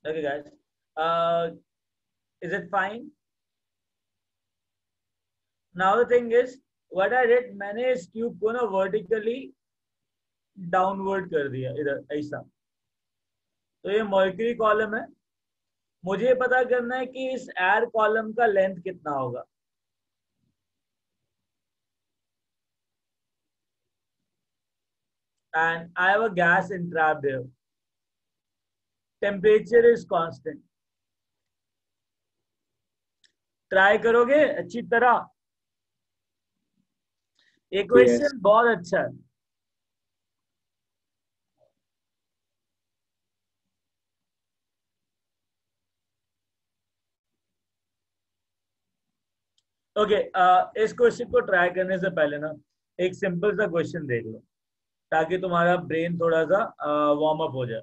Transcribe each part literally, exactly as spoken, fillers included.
Okay, guys. Uh, is it fine? Now the thing is, what I did, मैंने इस tube को ना vertically downward कर दिया इधर ऐसा. तो ये मर्क्यूरी कॉलम है. मुझे पता करना है कि इस एयर कॉलम का लेंथ कितना होगा. And I have a gas entrapped here. Temperature is constant. Try करोगे अच्छी तरह. ये क्वेश्चन yes. बहुत अच्छा है. ओके okay, uh, इस क्वेश्चन को ट्राई करने से पहले ना एक सिंपल सा क्वेश्चन देख लो ताकि तुम्हारा ब्रेन थोड़ा सा वार्म अप हो जाए.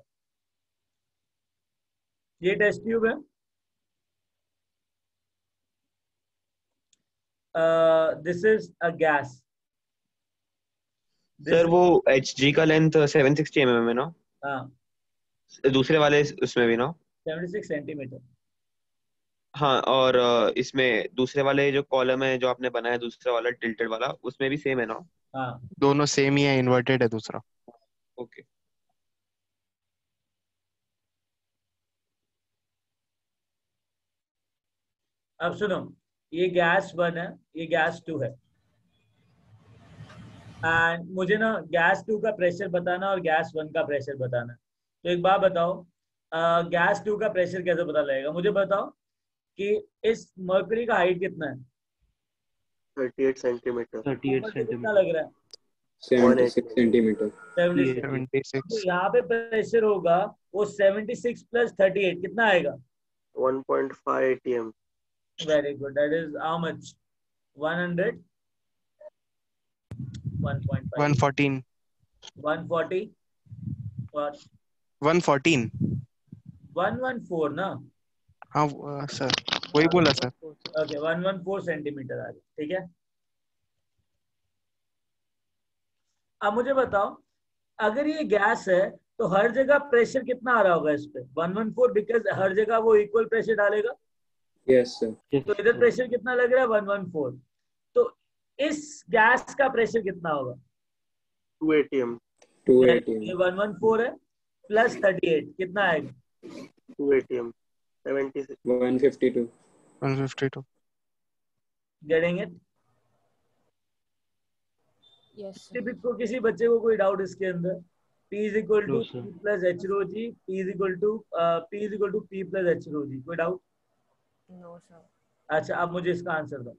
ये टेस्ट ट्यूब है. This is a gas. Sir वो H G का length seven sixty M M है ना? हाँ. दूसरे वाले उसमें भी ना सेवेंटी सिक्स सेंटीमीटर. हाँ, और इसमें दूसरे वाले जो कॉलम है जो आपने बनाया दूसरा वाला टिल्टेड वाला उसमें भी सेम है ना? हाँ, दोनों सेम ही है, इन्वर्टेड है दूसरा. ओके. अब सुनो, ये गैस वन है, ये गैस टू है. एंड मुझे ना गैस टू का प्रेशर बताना और गैस वन का प्रेशर बताना. तो एक बात बताओ, गैस टू का प्रेशर कैसे पता लगेगा? मुझे बताओ कि इस मर्क्यूरी का हाइट कितना है? Thirty eight centimeter. Thirty eight कितना लग रहा है? Seventy six centimeter. Seventy six. तो यहाँ पे प्रेशर होगा वो seventy six plus thirty eight कितना आएगा? One point five A T M. Very good. That is how much? one hundred? one point five. one fourteen. one forty? What? one fourteen. one fourteen ना? हाँ sir, वही बोला sir. Okay, one fourteen centimeter आ गया. ठीक है. अब मुझे बताओ, अगर ये गैस है तो हर जगह प्रेशर कितना आ रहा होगा इस पे? one fourteen बिकॉज हर जगह वो इक्वल प्रेशर डालेगा. Yes sir. तो इधर प्रेशर कितना लग रहा है? one fourteen. तो इस गैस का प्रेशर कितना होगा? Two A T M. Two A T M. ये one fourteen है प्लस थर्टी एट कितना आएगा? Two A T M. Seventy six. One fifty two. one fifty-two. Getting it? Yes. टिपिक को किसी बच्चे को कोई डाउट इसके अंदर? P is equal to P plus H rho G. P is equal to uh, P is equal to P plus H rho G. कोई doubt? No sir. अच्छा, अब मुझे इसका आंसर दो.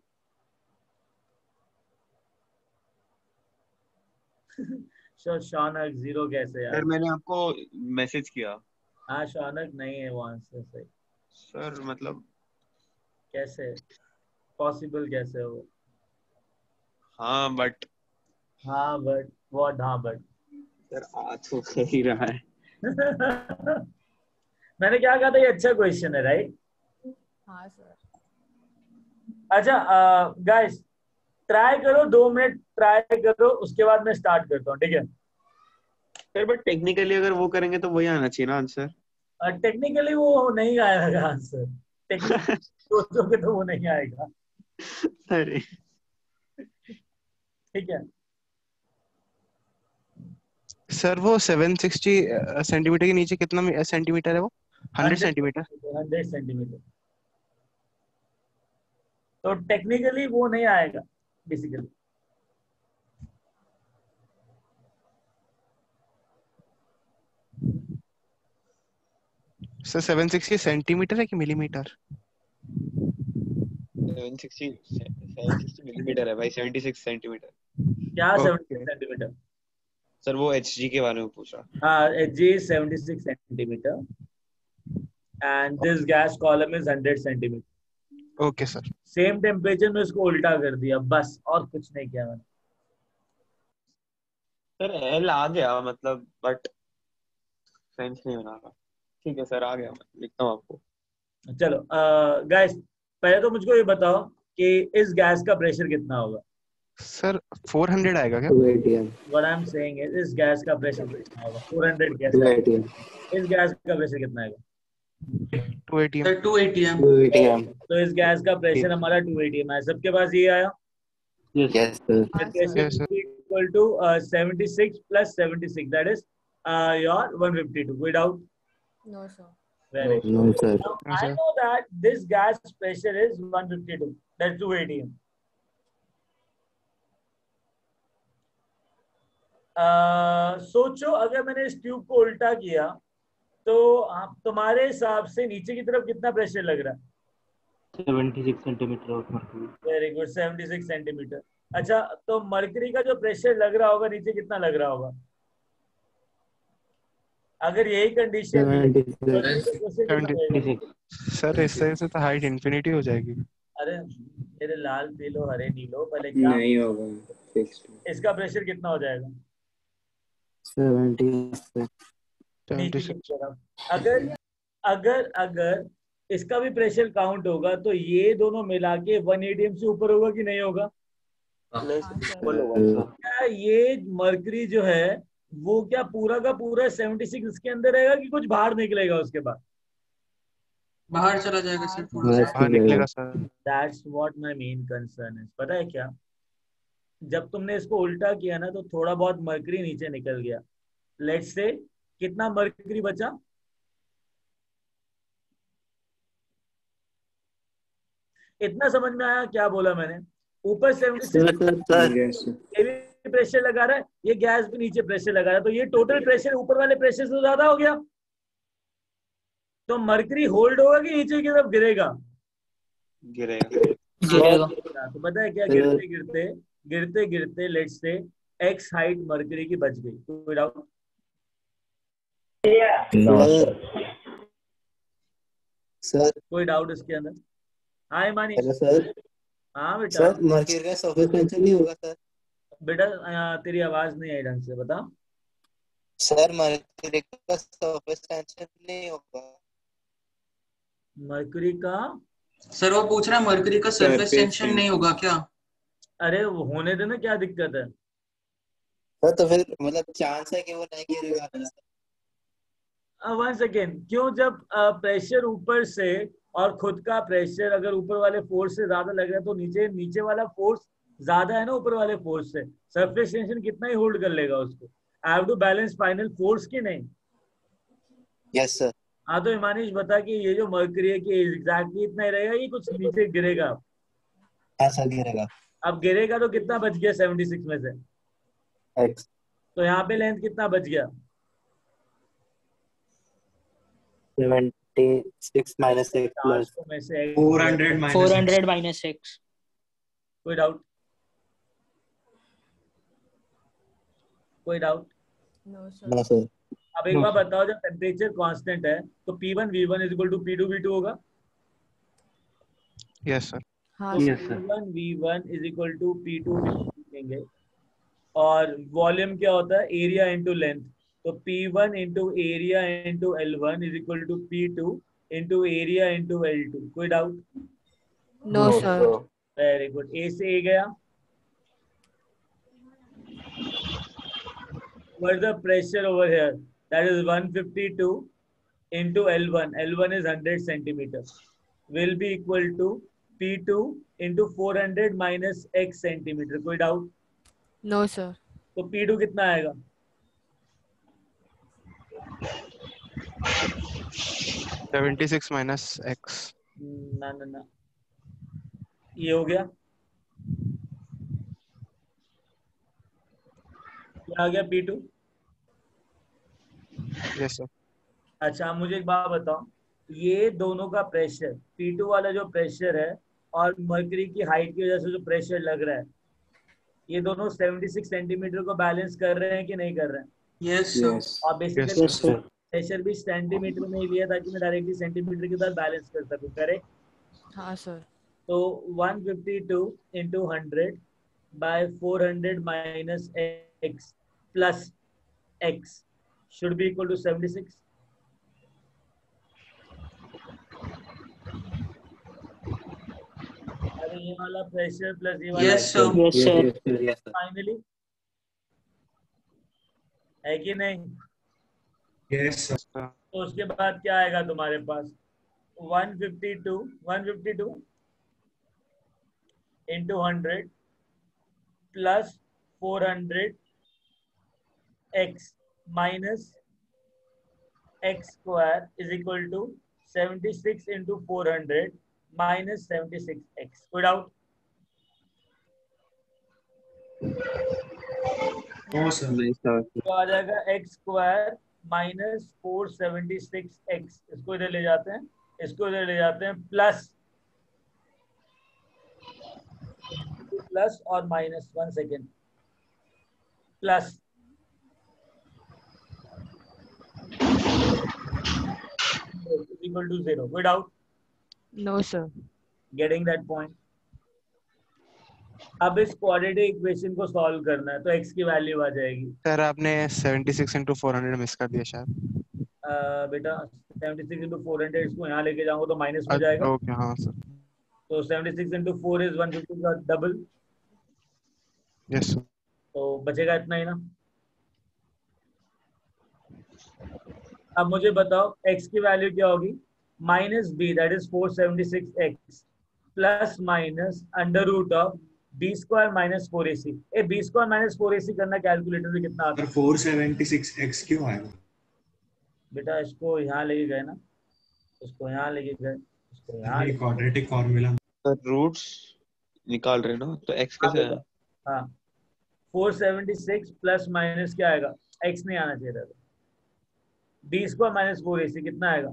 श्योर. शौनक जीरो कैसे यार? सर मैंने आपको मैसेज किया. हाँ शौनक नहीं है वो आंसर सही. सर मतलब कैसे पॉसिबल कैसे हो? हाँ बट हाँ बट व्हाट? हाँ बट सर आ तो कह ही रहा है. मैंने क्या कहा था? ये अच्छा क्वेश्चन है, राइट? हाँ सर. अच्छा गाइस, ट्राई करो, दो मिनट ट्राई करो, उसके बाद मैं स्टार्ट करता हूँ. ठीक है? सर बट टेक्निकली अगर वो करेंगे तो वही आना चाहिए ना आंसर. टेक्निकली uh, वो नहीं आएगा आंसर. टेक्निकली सोचोगे तो वो नहीं आएगा. अरे ठीक है सर वो सेवन सिक्सटी सेंटीमीटर के नीचे कितना सेंटीमीटर है? वो हंड्रेड सेंटीमीटर. Hundred centimeter. तो टेक्निकली वो नहीं आएगा basically. Sir seven sixty centimeter है कि मिलीमीटर? सेवन सिक्सटी मिलीमीटर है भाई. Seventy six centimeter. क्या सेवेंटी सिक्स सेंटीमीटर? सर वो H G के बारे में पूछ रहा. हाँ, H G is seventy six centimeter and this gas column is one hundred centimeter. Okay sir. Same temperature में उसको उल्टा कर दिया बस, और कुछ नहीं किया मैंने. सर L आ गया मतलब, बट सेंस नहीं बना रहा. ठीक है सर, आ गया, मैं लिखता हूँ आपको. चलो गाइस, पहले तो मुझको ये बताओ कि इस गैस का प्रेशर कितना होगा? सर फोर हंड्रेड आएगा क्या? Two A T M. What I'm saying is इस गैस का प्रेशर कितना होगा? Four hundred gas. Two A T M. इस गैस का प्रेशर कितना आएगा? Two ATM sir two ATM. two eighty m. तो इस गैस का प्रेशर हमारा टू एटीएम है। सबके पास ये आया? Yes, sir. हाँ pressure sir. Yes, sir. Equal to seventy six plus seventy six, that is your one fifty two. कोई doubt? No sir. Very good. No, sir. Now, No, I sir. know that this gas pressure is one fifty-two. That's two eighty. Uh, सोचो अगर मैंने इस tube को उल्टा किया तो आप तुम्हारे हिसाब से नीचे की तरफ कितना प्रेशर लग रहा है? Seventy six centimeter of mercury. Very good, seventy six centimeter. अच्छा, तो मरकरी का जो प्रेशर लग रहा होगा नीचे कितना लग रहा होगा? अगर यही कंडीशन सेवेंटी सिक्स सर, इस तरह से तो हाइट इंफिनिटी हो जाएगी। अरे मेरे लाल पीलो हरे नीलो, पहले क्या नहीं होगा फिक्स्ड। इसका प्रेशर कितना हो जाएगा? सेवेंटी नीचे की तरफ। अगर अगर अगर इसका भी प्रेशर काउंट होगा तो ये दोनों मिला के वन एटीएम से ऊपर होगा कि नहीं होगा? नहीं हाँ सर, सर। डबल होगा। क्या ये मरकरी जो है वो क्या पूरा का पूरा सेवेंटी सिक्स इसके अंदर रहेगा कि कुछ बाहर निकलेगा उसके बाद? बाहर चला जाएगा सर थोड़ा सा। बाहर निकलेगा sir. That's what my main concern है। पता है क्या, जब तुमने इसको उल्टा किया ना तो थोड़ा बहुत मरकरी नीचे निकल गया। लेट्स से कितना मरकरी बचा? इतना समझ में आया क्या बोला मैंने? ऊपर सेवेंटी सिक्स ये भी प्रेशर लगा रहा है, ये गैस भी नीचे प्रेशर लगा रहा है, तो ये टोटल प्रेशर ऊपर वाले प्रेशर से ज्यादा हो गया। तो मरकरी होल्ड होगा कि नीचे की तरफ गिरेगा? गिरेगा। गिरेगा। तो पता है क्या, गिरते गिरते गिरते गिरते let's say x height mercury की बच गई। कोई डाउट? सर कोई डाउट इसके अंदर? हाँ मानी। Hello sir. हाँ बेटा। सर मर्क्यूरी का सरफेस टेंशन नहीं होगा सर? बेटा आ, तेरी आवाज नहीं आई ढंग से, बता। सर मर्क्यूरी का सरफेस टेंशन नहीं होगा? मरकरी का सर वो पूछ रहा है मर्क्यूरी का सरफेस Surface टेंशन नहीं होगा क्या? अरे वो होने देना, क्या दिक्कत है? सर तो फिर मतलब चांस है कि वो नहीं गिरेगा? वन सेकेंड, क्यों? जब प्रेशर ऊपर से और खुद का प्रेशर अगर ऊपर वाले फोर्स से ज्यादा लग रहा है तो नीचे नीचे वाला फोर्स ज्यादा है ना ऊपर वाले फोर्स से। सरफेस टेंशन कितना ही होल्ड कर लेगा उसको। I have to balance final force की नहीं। Yes sir. हाँ तो हिमानिश बता कि ये जो मरकरी है कि एग्जैक्टली इतना ही रहेगा कि कुछ नीचे गिरेगा? हाँ सर गिरेगा। अब गिरेगा तो कितना बच गया सेवेंटी सिक्स में से? एक्स। तो यहाँ पे लेंथ कितना बच गया? Seventy six minus X plus चार सौ में से four hundred four hundred minus X. कोई डाउट? कोई doubt? No sir. No sir. अब एक बार बताओ, जब टेम्परेचर कांस्टेंट है तो P one V one is equal to P two V two होगा? Yes sir. हाँ तो sir. P one V one is equal to P two V two लिखेंगे। और वॉल्यूम क्या होता है? Area into length. तो P one into area into L one is equal to P two into area into L two. कोई doubt? No sir. Very good. A से A गया। What's the pressure over here? That is one fifty-two into L one. L one is one hundred centimeter. Will be equal to P two into four hundred minus X centimeter. कोई doubt? No sir. तो P two कितना आएगा? Seventy six minus X. ना ना ना, ये हो गया। क्या आ गया? P two। Yes sir. अच्छा मुझे एक बात बताओ, ये दोनों का प्रेशर P टू वाला जो प्रेशर है और मरकरी की हाइट की वजह से जो प्रेशर लग रहा है, ये दोनों सेवेंटी सिक्स सेंटीमीटर को बैलेंस कर रहे हैं कि नहीं कर रहे हैं? Yes sir. और बेसिकली प्रेशर भी सेंटीमीटर में ही लिया ताकि मैं डायरेक्टली सेंटीमीटर के साथ बैलेंस कर सकूं। करेक्ट? हाँ सर। तो one fifty-two into one hundred by four hundred minus x plus x should be equal to seventy-six. अरे ये वाला प्रेशर प्लस ये वाला yes sir. Yes sir. Finally है कि नहीं? Yes sir. तो उसके बाद क्या आएगा तुम्हारे पास one fifty two one fifty two into hundred plus four hundred X minus X square is equal to seventy six into four hundred minus seventy six X. कोई डाउट? नहीं सर। तो आ जाएगा X square minus four seventy six X, इसको इधर ले जाते हैं, इसको इधर ले जाते हैं, प्लस प्लस और minus, one second, plus equal to zero. कोई doubt? No, sir. Getting that point. अब इस क्वाड्रेटिक इक्वेशन को सॉल्व करना है, तो x की वैल्यू आ जाएगी सर आपने seventy six into four hundred miss कर दिया शायद। uh, बेटा seventy six into four hundred, इसको यहाँ लेके जाऊंगा तो माइनस हो जाएगा। ओके हाँ सर। तो seventy six into four is one fifty का डबल, यस सर। तो बचेगा इतना ही ना। अब मुझे बताओ x की वैल्यू क्या होगी, minus B that is four seventy six X plus minus under root of B square minus four A C. A B square minus four A C करना कैलकुलेटर में कितना आता है? फोर सेवेंटी सिक्स एक्स क्यों आएगा? बेटा इसको यहाँ लेके गए ना, इसको यहाँ लेके गए, इसको यहाँ क्वाड्रेटिक फार्मूला सर रूट्स निकाल रहे ना, तो x कैसे आया? हाँ four seventy six plus minus क्या आएगा, x नहीं आना चाहिए था, B square minus four A C कितना आएगा?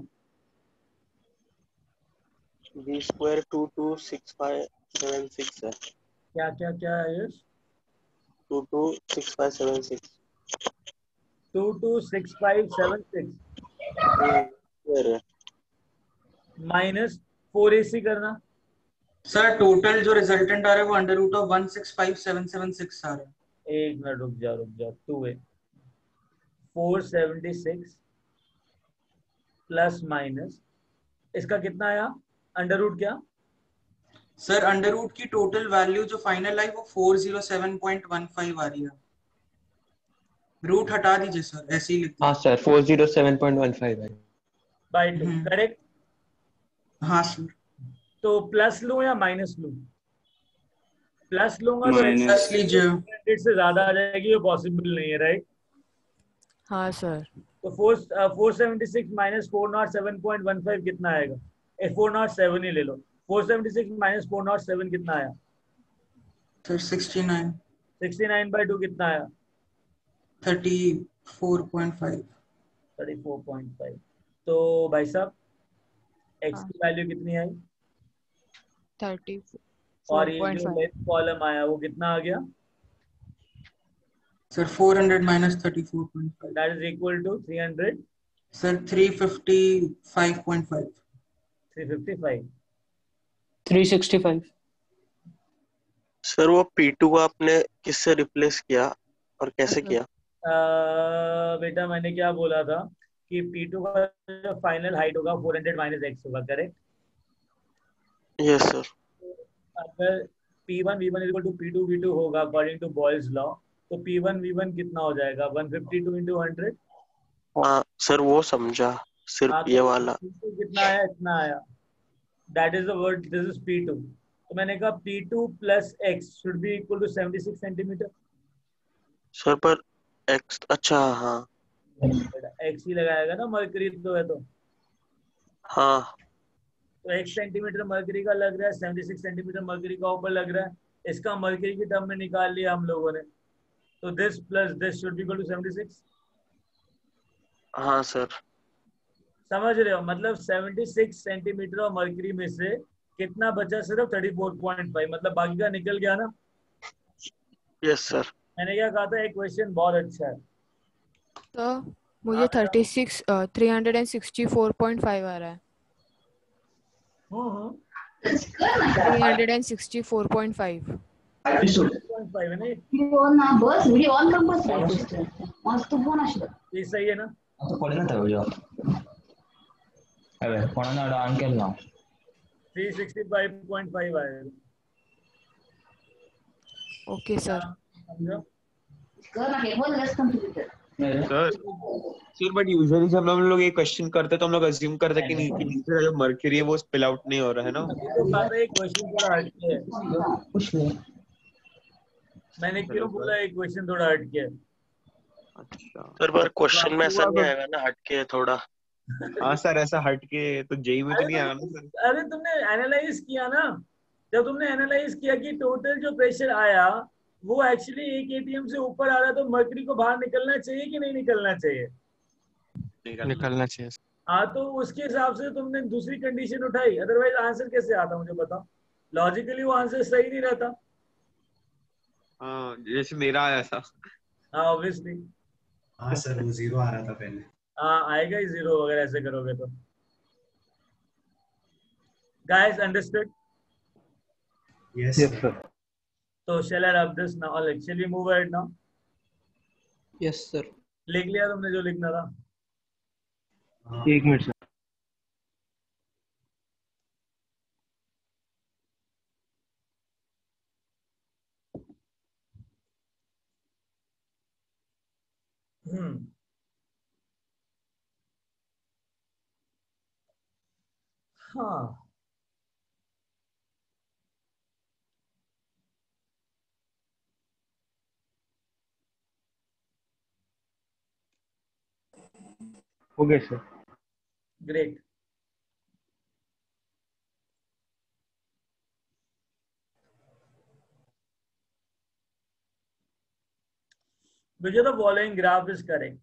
B square two two six five seven six है। क्या क्या क्या है Yash? Two two six five seven six two two six five seven six minus four A C करना। सर टोटल जो resultant आ रहा है वो under root of one six five seven seven six आ रहा है। एक मिनट रुक जाओ रुक जाओ two A four seventy six plus minus इसका कितना आया अंडर रूट क्या? सर अंडर रूट की टोटल वैल्यू जो फाइनल आई वो four zero seven point one five आ रही है। रूट हटा दीजिए सर, ऐसे ही लिखते हाँ sir four zero seven point one five है। By two correct? हाँ सर। तो प्लस लूं या माइनस लूं? प्लस लूंगा तो प्लस लीजिए, से ज्यादा आ जाएगी, वो पॉसिबल नहीं है राइट? हाँ सर। तो four four seventy six minus four nought seven point one five कितना आएगा? फोर नॉट सेवन ही ले लो। Four seventy six minus four nought seven कितना आया? Sir sixty nine. Sixty nine by two कितना आया? Thirty four point five. Thirty four point five. तो भाई साहब x हाँ। की वैल्यू कितनी आई? थर्टी और ये जो लेफ्ट कॉलम आया वो कितना आ गया? Sir four hundred minus thirty four point five that is equal to three hundred. Sir three fifty five point five. Three fifty five. Three sixty five. Sir वो पी टू आपने किससे replace किया और कैसे किया? आ, बेटा मैंने क्या बोला था कि पी टू का जो फाइनल हाइट होगा फोर हंड्रेड माइनस एक्स होगा करेक्ट? Yes sir. अगर P one V one equal to P two V two होगा अकॉर्डिंग टू बॉयल्स लॉ, तो पी वन वी वन कितना हो जाएगा? One fifty two into hundred. हाँ sir वो समझा, सिर्फ हाँ, ये तो वाला P टू कितना आया? इतना आया, that is the word, this is P two. तो मैंने कहा P two plus X should be equal to seventy six centimetre. Sir पर एक्स, अच्छा हाँ एक्स ही लगाएगा ना, मरकरी तो है तो हाँ तो एक सेंटीमीटर मरकरी का लग रहा है, सेवेंटी सिक्स सेंटीमीटर मरकरी का ऊपर लग रहा है, इसका मरकरी की टर्म में निकाल लिया हम लोगों ने, तो this plus this should be equal to seventy six. हाँ सर। समझ रहे हो? मतलब सेवेंटी सिक्स सेंटीमीटर और मरकरी में से कितना बचा? सिर्फ थर्टी फोर पॉइंट फाइव, मतलब बाकी का निकल गया ना। Yes sir. मैंने क्या कहा था, एक क्वेश्चन बहुत अच्छा है। तो मुझे thirty six three hundred and sixty four point five आ रहा है। Three hundred and sixty four point five. है ना ये सही है ना? Three sixty five point five आएगा। Okay sir. समझो? सर सर बट यूजुअली जब हम लोग ये क्वेश्चन करते हैं तो हम लोग अज्यूम करते हैं कि नी- कि नीचे का जो मर्क्यूरी है वो स्पिल आउट नहीं हो रहा है ना। अभी तो कहा था एक क्वेश्चन थोड़ा हटके है। मैंने क्यों चलो सर। बोला एक क्वेश्चन थोड़ा हटके है? अच्छा सर पर तो क्वेश्चन में आपको ऐसा हुआ नहीं तो आएगा ना हटके थोड़ा। हाँ सर ऐसा हट के तो जेई में तो अरे नहीं आया ना तुम सर। अरे तुमने एनालाइज किया ना, जब तुमने एनालाइज किया कि टोटल जो प्रेशर आया वो एक्चुअली एक एटीएम से ऊपर आ रहा है, तो मर्करी को बाहर निकलना चाहिए कि नहीं निकलना चाहिए? निकलना निकलना चाहिए। हाँ, तो उसके हिसाब से तुमने दूसरी कंडीशन उठाई, अदरवाइज आंसर कैसे आता मुझे बताओ? लॉजिकली वो आंसर सही नहीं रहता। हाँ जैसे मेरा आया था। हाँ ऑब्वियसली। हाँ सर वो जीरो आ रहा था पहले। हाँ आएगा ही जीरो अगर ऐसे करोगे तो। Guys understood? Yes Yes, sir. sir. तो shall I rub this now? Like, shall we move ahead now? Yes, sir. लिख लिया तुमने जो लिखना था? हाँ एक मिनट सर। हम्म। हाँ हो गया sir. Great. which of the following graph is correct?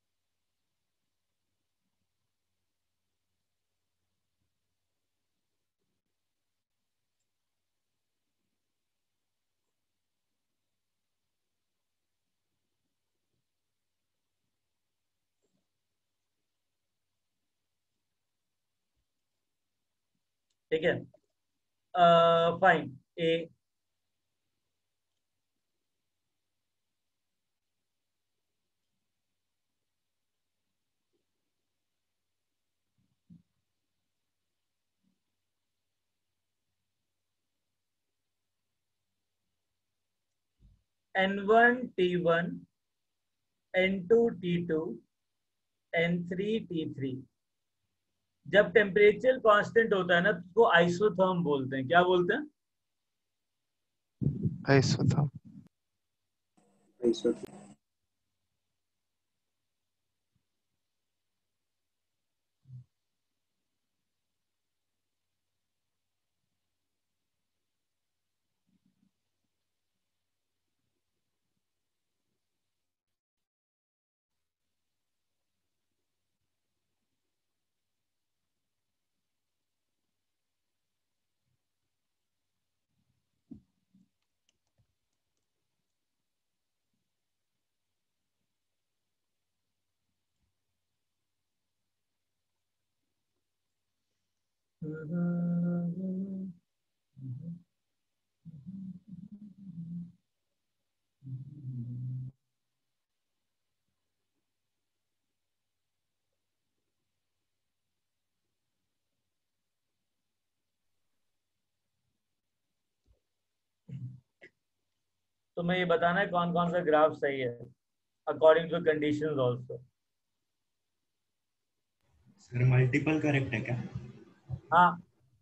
ठीक है, fine. A, N one T one, N two T two, N three T three. जब टेम्परेचर कांस्टेंट होता है ना तो उसको आइसोथर्म बोलते हैं। क्या बोलते हैं? आइसोथर्म। तो मैं ये बताना है कौन कौन सा ग्राफ सही है according to conditions also. Sir multiple correct है क्या? हाँ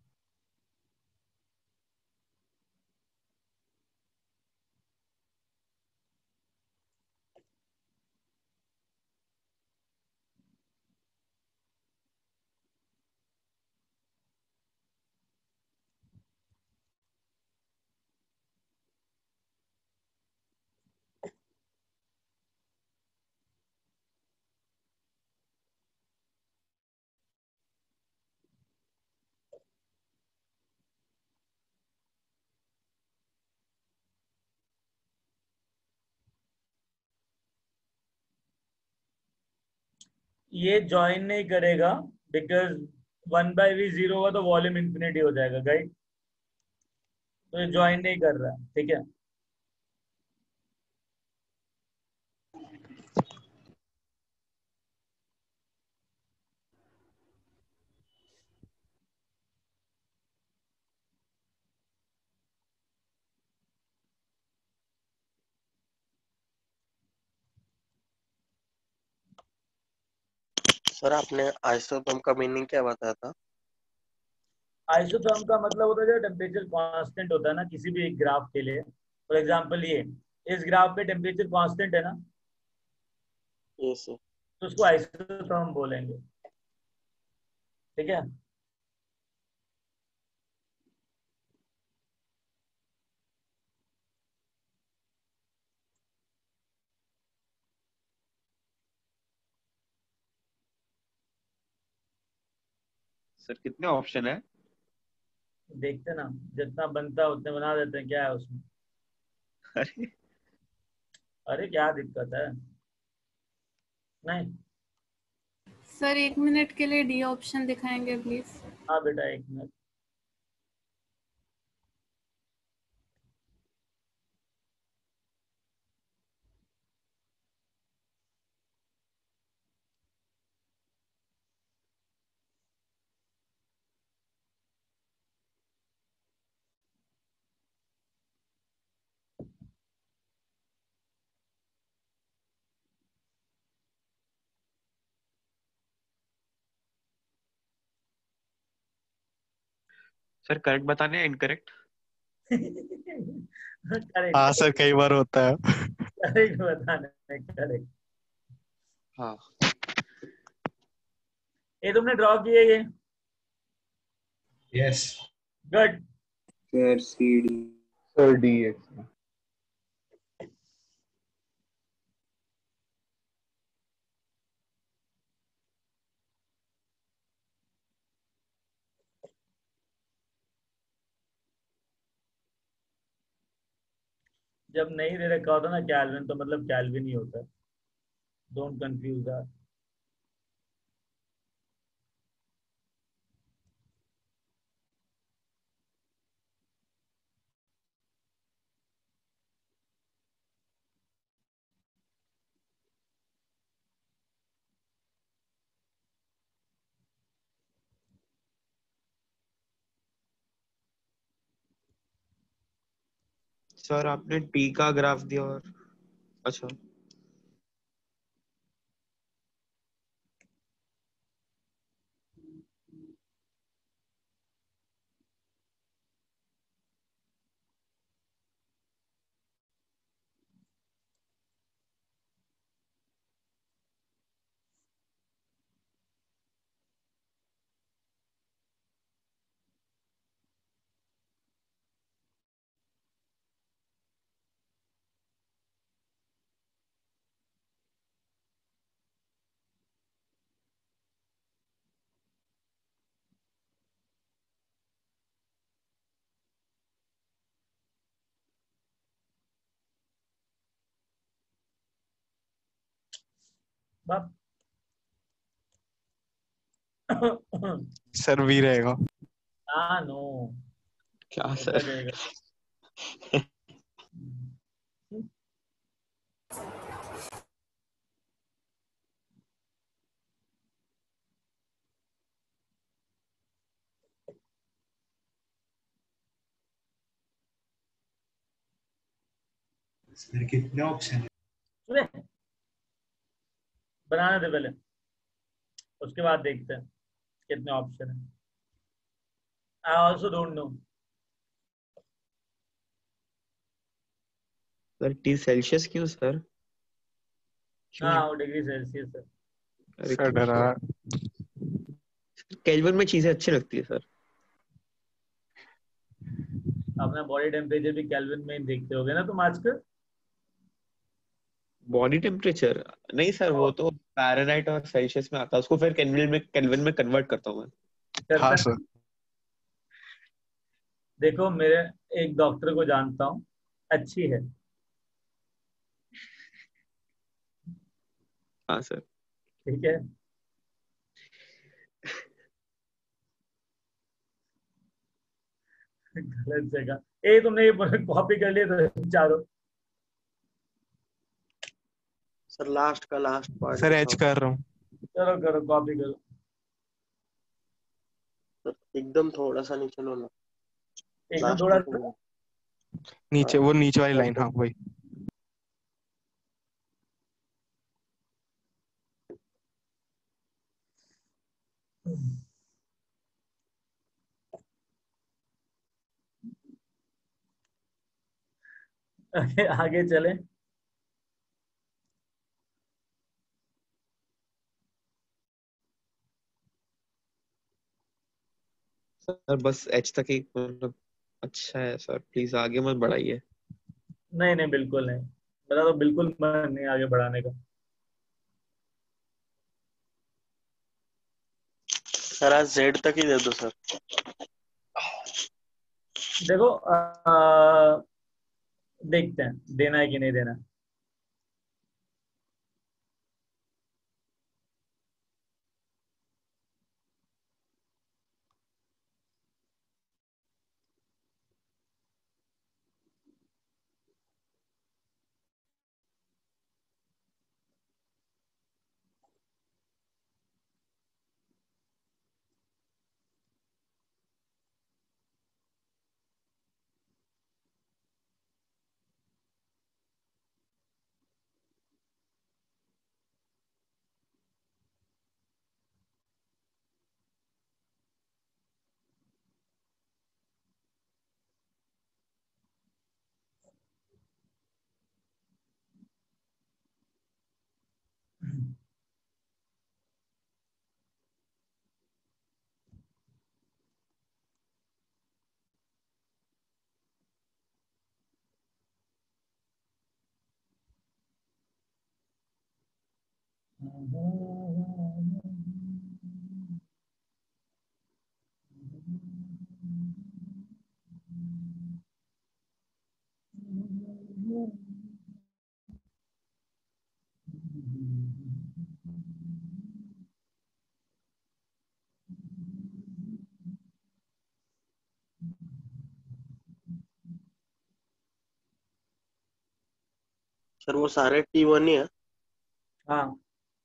ये ज्वाइन नहीं करेगा because one by V zero होगा तो वॉल्यूम इंफिनिटी हो जाएगा गाइड। तो ये ज्वाइन नहीं कर रहा है, ठीक है। सर आपने आइसोटोप का मीनिंग क्या बताया था? आइसोथर्म का मतलब होता है जो टेम्परेचर कांस्टेंट होता है ना किसी भी एक ग्राफ के लिए। फॉर एग्जांपल ये इस ग्राफ पे टेम्परेचर कांस्टेंट है ना, यस सर। तो उसको आइसोथर्म बोलेंगे। ठीक है। सर कितने ऑप्शन है? देखते ना, जितना बनता है उतने बना देते हैं, क्या है उसमें। अरे अरे क्या दिक्कत है, नहीं। सर एक मिनट के लिए डी ऑप्शन दिखाएंगे प्लीज। हाँ बेटा एक मिनट। सर करेक्ट बताने हैं इनकरेक्ट? करेक्ट हाँ सर, कई बार होता है। करेक्ट बताना, करेक्ट। हाँ ये तुमने ड्रॉ किए ये? Yes good. Sir C D. Sir D X. जब नहीं दे रखा होता ना कैल्विन, तो मतलब कैल्विन ही होता है। Don't confuse that. सर आपने टी का ग्राफ दिया और अच्छा बाप। सर भी रहेगा। हाँ नो, क्या होता सर? रहेगा। सर कितने ऑप्शन है? सुने, बनाने दे पहले, उसके बाद देखते हैं कितने ऑप्शन है। I also don't know. Sir T Celsius क्यों सर? क्यों? हाँ वो डिग्री सेल्सियस है। अरे सर क्यों डरा। सर? केल्विन में चीजें अच्छी लगती है सर। अपना बॉडी टेम्परेचर भी केल्विन में ही देखते होगे ना तुम आजकल। बॉडी टेम्परेचर नहीं सर, वो तो फ़ारेनहाइट और सेल्सियस में आता है, उसको फिर केल्विन में केल्विन में कन्वर्ट करता हूँ मैं। करता हाँ है। सर। देखो मेरे एक डॉक्टर को जानता हूँ, अच्छी है। हाँ सर। ठीक है। गलत जगह। ए तुमने ये कॉपी कर लिया तो चारों। सर लास्ट का लास्ट पार्ट सर एच बताओ। कर रहा हूँ। चलो करो, कॉपी करो। सर एकदम थोड़ा सा नीचे लो ना। एकदम लास्ट थोड़ा तक लो। नीचे, वो नीचे वाली लाइन, हाँ वही। आगे आगे चले। सर बस एच तक ही मतलब अच्छा है सर, प्लीज आगे मत बढ़ाइए। नहीं नहीं बिल्कुल नहीं, मेरा तो बिल्कुल मन नहीं आगे बढ़ाने का। सर आज जेड तक ही दे दो सर। देखो आ, देखते हैं देना है कि नहीं देना। सर वो सारे टी वन ही है। हाँ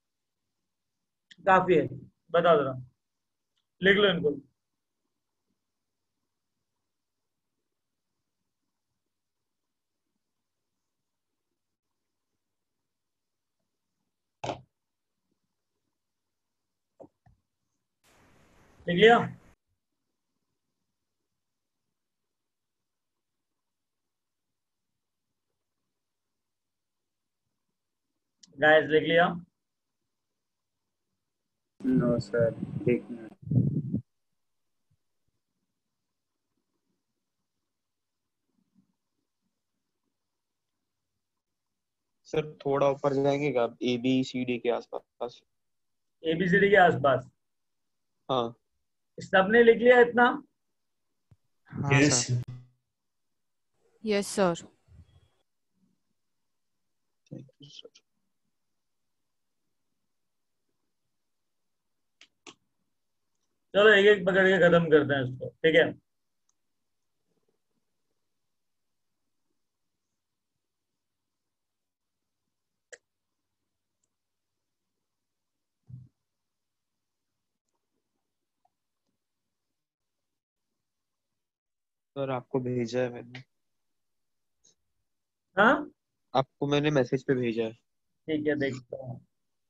काफी है, बता दो ना, लिख लो इनको। लिख लिया? गाइस लिख लिया? नो सर, एक मिनट। सर थोड़ा ऊपर जाएंगे क्या, ए बी सी डी के आसपास? एबीसीडी के आसपास? हाँ सबने लिख लिया इतना? हाँ yes sir. Yes sir. Thank you sir. चलो एक एक पकड़ के खत्म करते हैं इसको, ठीक है? सर आपको भेजा है मैंने, हाँ आपको मैंने मैसेज पे भेजा है। ठीक है, देखता हूँ।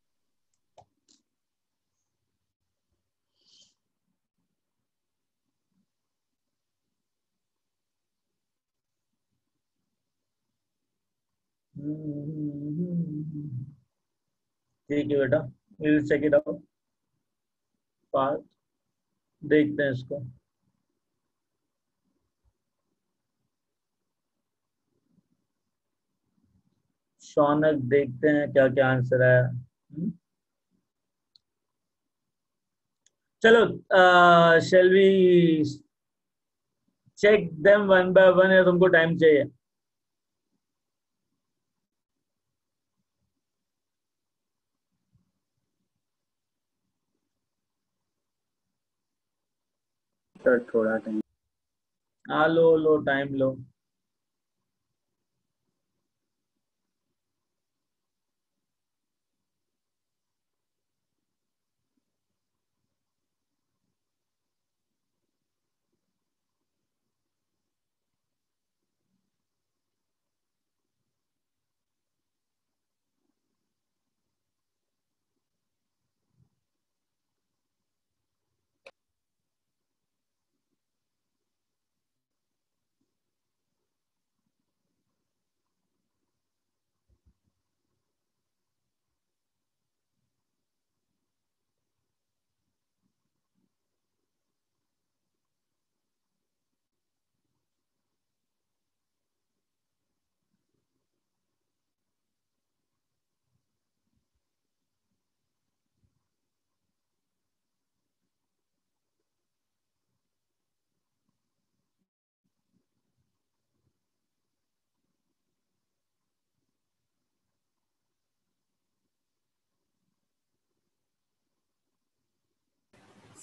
ठीक है बेटा, will check it out. Part, देखते हैं इसको। शौनक, देखते हैं क्या क्या आंसर है। हम्म? चलो, shall we check them one by one, या तुमको टाइम चाहिए? सर थोड़ा टाइम। हाँ लो लो, टाइम लो।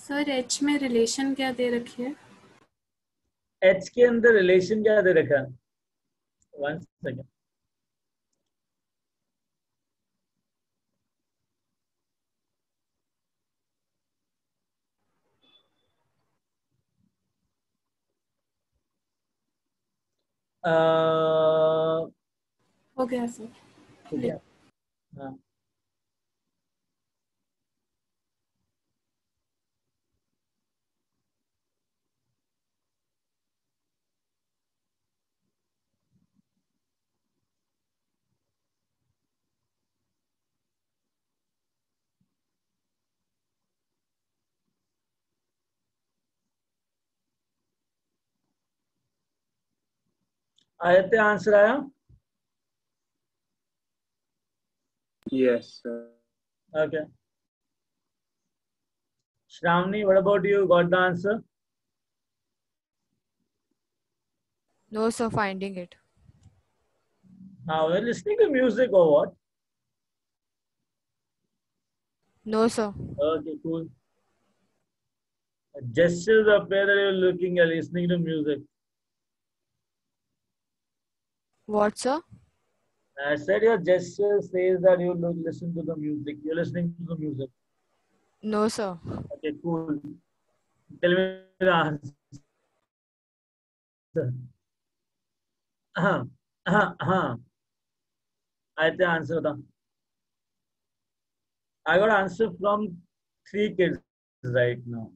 सर एच में रिलेशन क्या दे रखी है? एच के अंदर रिलेशन क्या दे रखा है? One second. अह, हो गया सर। हो गया। हाँ आयते आंसर आया? Yes, sir. Okay. Shravani, what about you? Got the answer? No, sir, finding it. Now we're listening to music or what? No, sir. Okay, cool. Gestures appear that you're looking at listening to music. What, sir? I said your gesture says that you look, listen to the music. You're listening to the music. No, sir. Okay, cool. Tell me the answer. हाँ हाँ हाँ आयते answer था. I got answer from three kids right now.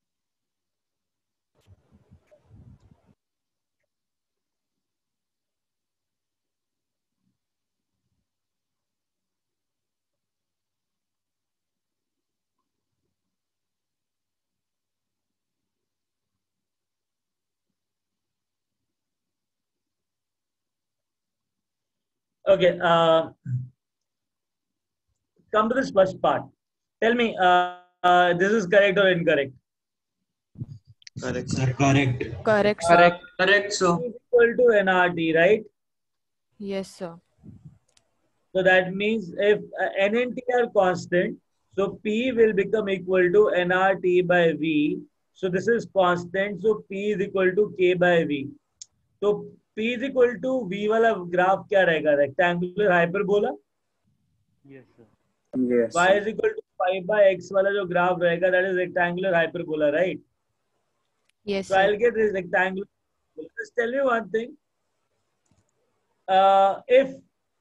Okay, uh, come to this first part. Tell me, uh, uh, this is correct or incorrect? Correct. Sir, correct. Correct, sir. Correct. Correct, sir. P is equal to N R T, right? Yes, sir. So that means if uh, N and T are constant, so P will become equal to N R T by V. So this is constant, so P is equal to K by V. So P is equal to V वाला graph क्या रहेगा? Rectangular hyperbola. Yes, sir. Yes. Y is equal to five by X वाला जो graph रहेगा, that is rectangular hyperbola, right? Yes, So sir. I'll get this rectangular. Just tell me one thing. Uh, if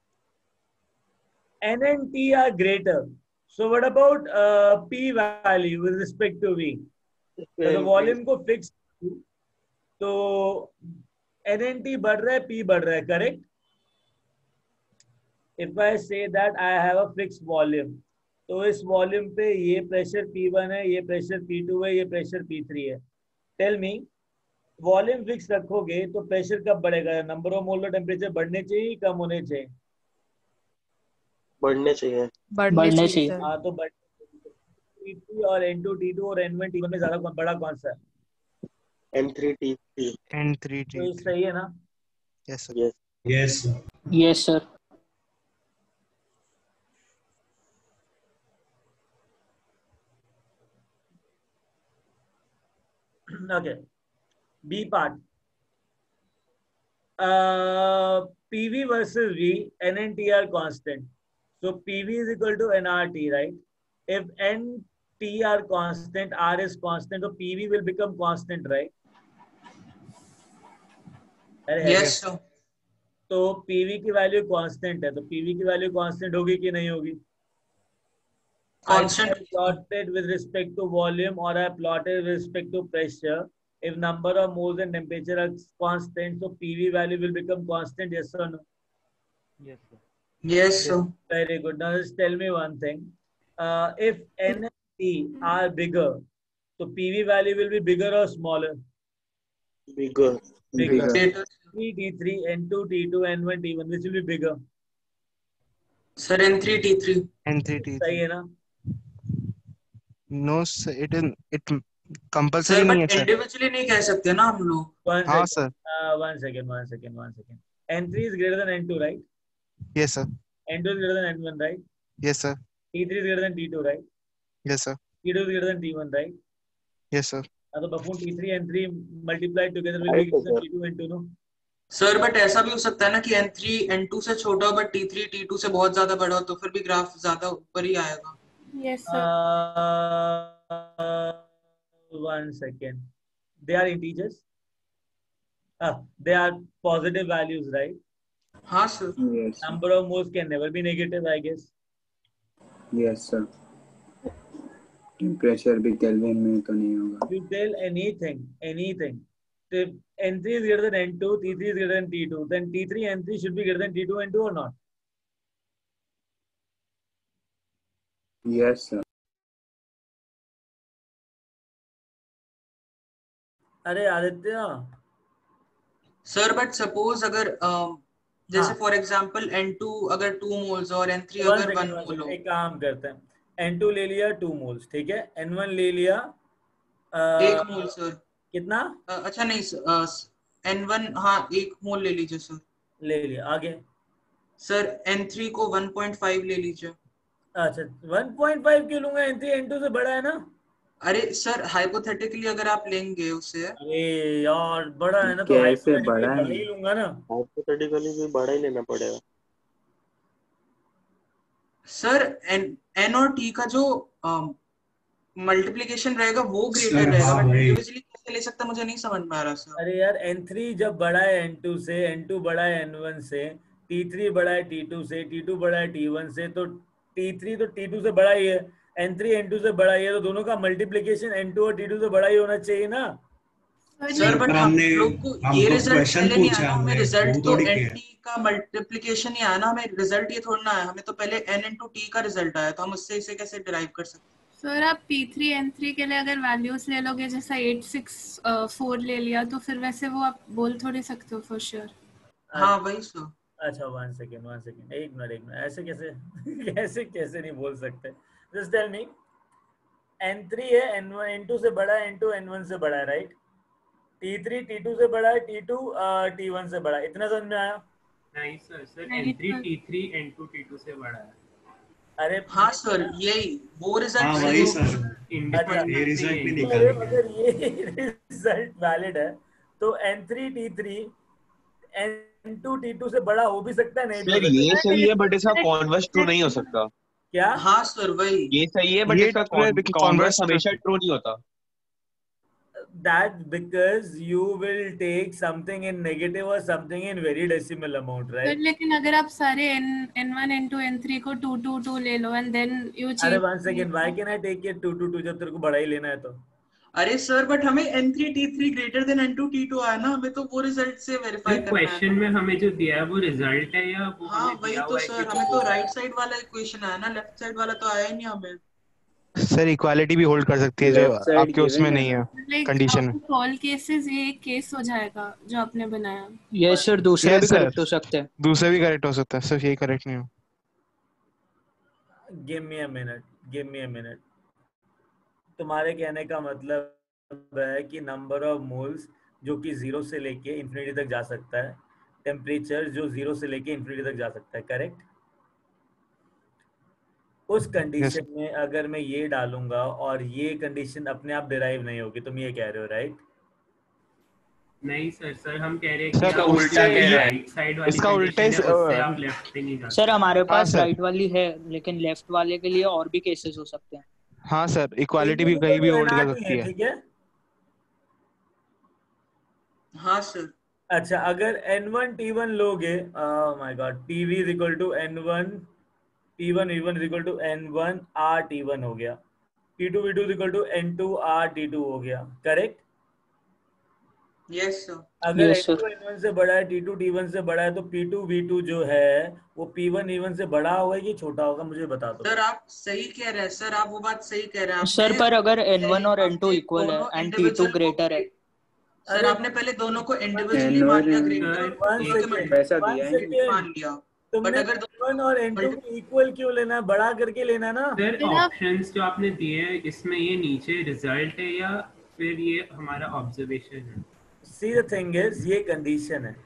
N and T are greater, so what about uh, P value with respect to V? तो the volume को fix तो N and T बढ़ रहा है, P बढ़ रहा है, correct? If I say that I have a fixed volume, तो इस volume पे ये pressure P one है, ये pressure P two है, ये pressure P three है. Tell me, volume fix रखोगे तो pressure कब बढ़ेगा? Number of molar temperature बढ़ने चाहिए, कम होने चाहिए? बढ़ने चाहिए. बढ़ने चाहिए, sir. हाँ तो बढ़ T three और N two T two और N one T one में ज़्यादा कौन बड़ा कौन सा है? N three T three. N three T तो ये three. सही है ना? Yes, sir. Yes. Yes, sir. Yes, sir. Okay. B part. Uh, P V versus V, N and T are constant. So P V is equal to N R T, right? If N, T are constant, R is constant, so P V will become constant, right? Yes, sir. तो P V की value constant है, तो P V की value constant होगी कि नहीं होगी? Constant. I plotted with respect to volume or I plotted with respect to pressure. If number of moles and temperature are constant, so P V value will become constant, yes or no? Yes, sir. Yes, sir. Very good. Now just tell me one thing. Uh, if N and T are bigger, so P V value will be bigger or smaller? Bigger. Bigger. Bigger. T three, T three, N two, T two, N one, T one, which will be bigger? Sir, N three T three. N three T सही three. है ना? No, sir. It is it compulsory Sir, नहीं है, but sir. individually नहीं कह सकते ना हम लोग. One हाँ, second. sir. Uh, one second. One second. One second. N three is greater than N two, right? Yes, sir. N two is greater than N one, right? Yes, sir. T three is greater than T two, right? Yes, sir. T two is greater than T one, right? Yes sir. हाँ तो buffoon T three and three multiplied together will be Right, given sir. T two and two, no? Sir but ऐसा भी हो सकता है ना कि N three N two से छोटा हो but T three T two से बहुत ज्यादा बड़ा हो, तो फिर भी ग्राफ ज्यादा ऊपर ही आएगा। Yes, sir. Uh, one second. They are integers. Ah, they are positive values, right? हाँ sir. Yes. Number of moles can never be negative, I guess. Yes, sir. Temperature भी केल्विन में तो नहीं होगा। You tell anything, anything. If N three is greater than N two, T three is greater than T two, then T three N three should be greater than T two N two or not? Yes, sir. अरे Aditya, sir but suppose अगर um, जैसे for example N two अगर two moles और N three one अगर second, one one mole second, हो। एक काम करते हैं। N two ले लिया two moles, ठीक है? N one ले लिया एक uh, मोल सर। कितना? अ, अच्छा नहीं सर, N one हाँ एक मोल ले लीजिए सर। ले लिया। आगे सर N three को one point five ले लीजिए। अच्छा one point five क्यों लूंगा? N three N two से बड़ा है ना? अरे सर हाइपोथेटिकली अगर आप लेंगे उसे, अरे यार बड़ा है ना तो कैसे hypothetically बड़ा है? बड़ा ही लूंगा ना। हाइपोथेटिकली भी बड़ा ही लेना पड़ेगा। सर N N और T का जो मल्टीप्लिकेशन रहेगा वो ग्रेटर सर, रहेगा, हाँ बट भाई। इंडिविजुअली कैसे ले सकता मुझे नहीं समझ में आ रहा सर। अरे यार N three जब बड़ा है N two से, N two बड़ा है N one से, T three बड़ा है T two से, T two बड़ा है T one से, तो T three तो T two से बड़ा ही है, N three N two से बड़ा ही है, तो दोनों का मल्टीप्लिकेशन N two और T two से बड़ा ही होना चाहिए ना। सर बट हम हमने लोग को हमको ये रिजल्ट क्वेश्चन पहले नहीं पूछा आया, हमें हमने, रिजल्ट वो तो थोड़ी N किया। T का मल्टीप्लिकेशन ही आया ना, हमें रिजल्ट ये थोड़ा ना आया, हमें तो पहले N into T का रिजल्ट आया, तो हम उससे इसे कैसे डिराइव कर सकते हैं। सर आप P three N three के लिए अगर वैल्यूज ले लोगे, जैसा eight six four ले लिया, तो फिर वैसे वो आप बोल थोड़ी सकते हो फॉर श्योर। हाँ वही सर। अच्छा वन सेकेंड वन सेकेंड एक मिनट एक मिनट ऐसे कैसे कैसे कैसे नहीं बोल सकते? Just tell me, N three है N one N two से बड़ा है, N two N one से बड़ा है, right? T three T two से बड़ा है, T two T one से बड़ा है, इतना समझ में आया? नहीं sir, sir N three T three N two T two से बड़ा है। अरे हाँ सर यही वो रिजल्ट हाँ सही वही हो- सर, अच्छा ये रिजल्ट भी निकल अरे गया। अगर ये रिजल्ट वैलिड है तो N three T three N two T two से बड़ा हो भी सकता है, नहीं भी हो सर सकता ये है। सही है बट इसका कॉन्वर्स ट्रू नहीं हो सकता। क्या? हाँ सर वही ये सही है बट ये इसका true है, लेकिन कॉन्वर्स converse हमेशा ट्रू नहीं होता। That because you will take something in negative or something in very decimal amount, sir right? लेकिन अगर आप सारे N N1 N2 N three को two two two ले लो and then you अरे change। one second, why can I take it two two two जब तेरे को बड़ा ही लेना है तो? अरे सर बट हमें N three T three greater than N two T two आया ना, हमें तो वो रिजल्ट से वेरीफाई करना क्वेश्चन है। में हमें जो दिया है वो रिजल्ट है या वो हाँ हमें वही दिया तो हुआ है सर, कि हमें तो वो- राइट साइड वाला इक्वेशन आया ना, लेफ्ट साइड वाला तो आया ही नहीं हमें। सर इक्वालिटी भी होल्ड कर सकती है जो Left side आपके उसमें given नहीं है है लाइक कंडीशन में। ऑल केसेस ये एक केस हो जाएगा जो आपने बनाया। यस सर, दूसरे Yes, भी sir. करेक्ट हो सकते हैं। दूसरे भी करेक्ट हो सकता है, सिर्फ यही करेक्ट नहीं हो। Give me a minute, give me a minute. तुम्हारे कहने का मतलब है कि नंबर ऑफ मोल्स जो कि जीरो से लेके इंफिनिटी तक जा सकता है, टेम्परेचर जो जीरो से लेके इंफिनिटी तक जा सकता है, करेक्ट? उस कंडीशन Yes. में अगर मैं ये डालूंगा और ये कंडीशन अपने आप डिराइव नहीं होगी, तुम ये कह रहे हो, राइट? नहीं सर, सर हम कह रहे हैं सर, कि आप उससे उल्टा कह ये- रहे हैं, राइट साइड वाली इसका उल्टा कंडीशन इस- है, उससे आप लेफ्ट पे नहीं जा सर हमारे हाँ, पास सर। राइट वाली है, लेकिन लेफ्ट वाले के लिए और भी केसेस हो सकते हैं। हाँ सर, इक्वालिटी भी कहीं भी होल्ड कर सकती है। ठीक है। हाँ सर। अच्छा अगर N one T one लोगे, my god, P V is equal to N one P one V one is equal to N one R T one हो गया, P two V two is equal to N two R T two हो गया, correct? Yes sir. अगर Yes, N sir. two N one से बड़ा है, T two T one से बड़ा है, तो P two V two जो है वो P one E one से बड़ा होगा कि छोटा होगा, मुझे बता दो। सर आप सही कह रहे हैं सर, आप वो बात सही कह रहे हैं। सर आपने पर अगर N one और पहले N two इक्वल है दोनों एंड T two individual को- ग्रेटर है, सर अरे- आपने पहले दोनों को इंडिविजुअली N मान और लिया, N- ग्रेटर सर, और एक दोनों के second, पैसा One दिया है second. इनके। मान लिया। तुमने But अगर N one और N two को इक्वल क्यों लेना है? बड़ा करके लेना ना। सर फिर आप- ऑप्शंस जो आपने दिए हैं इसमें ये नीचे रिजल्ट है या फिर ये हमारा ऑब्जर्वेशन है? See the thing is, ये कंडीशन है।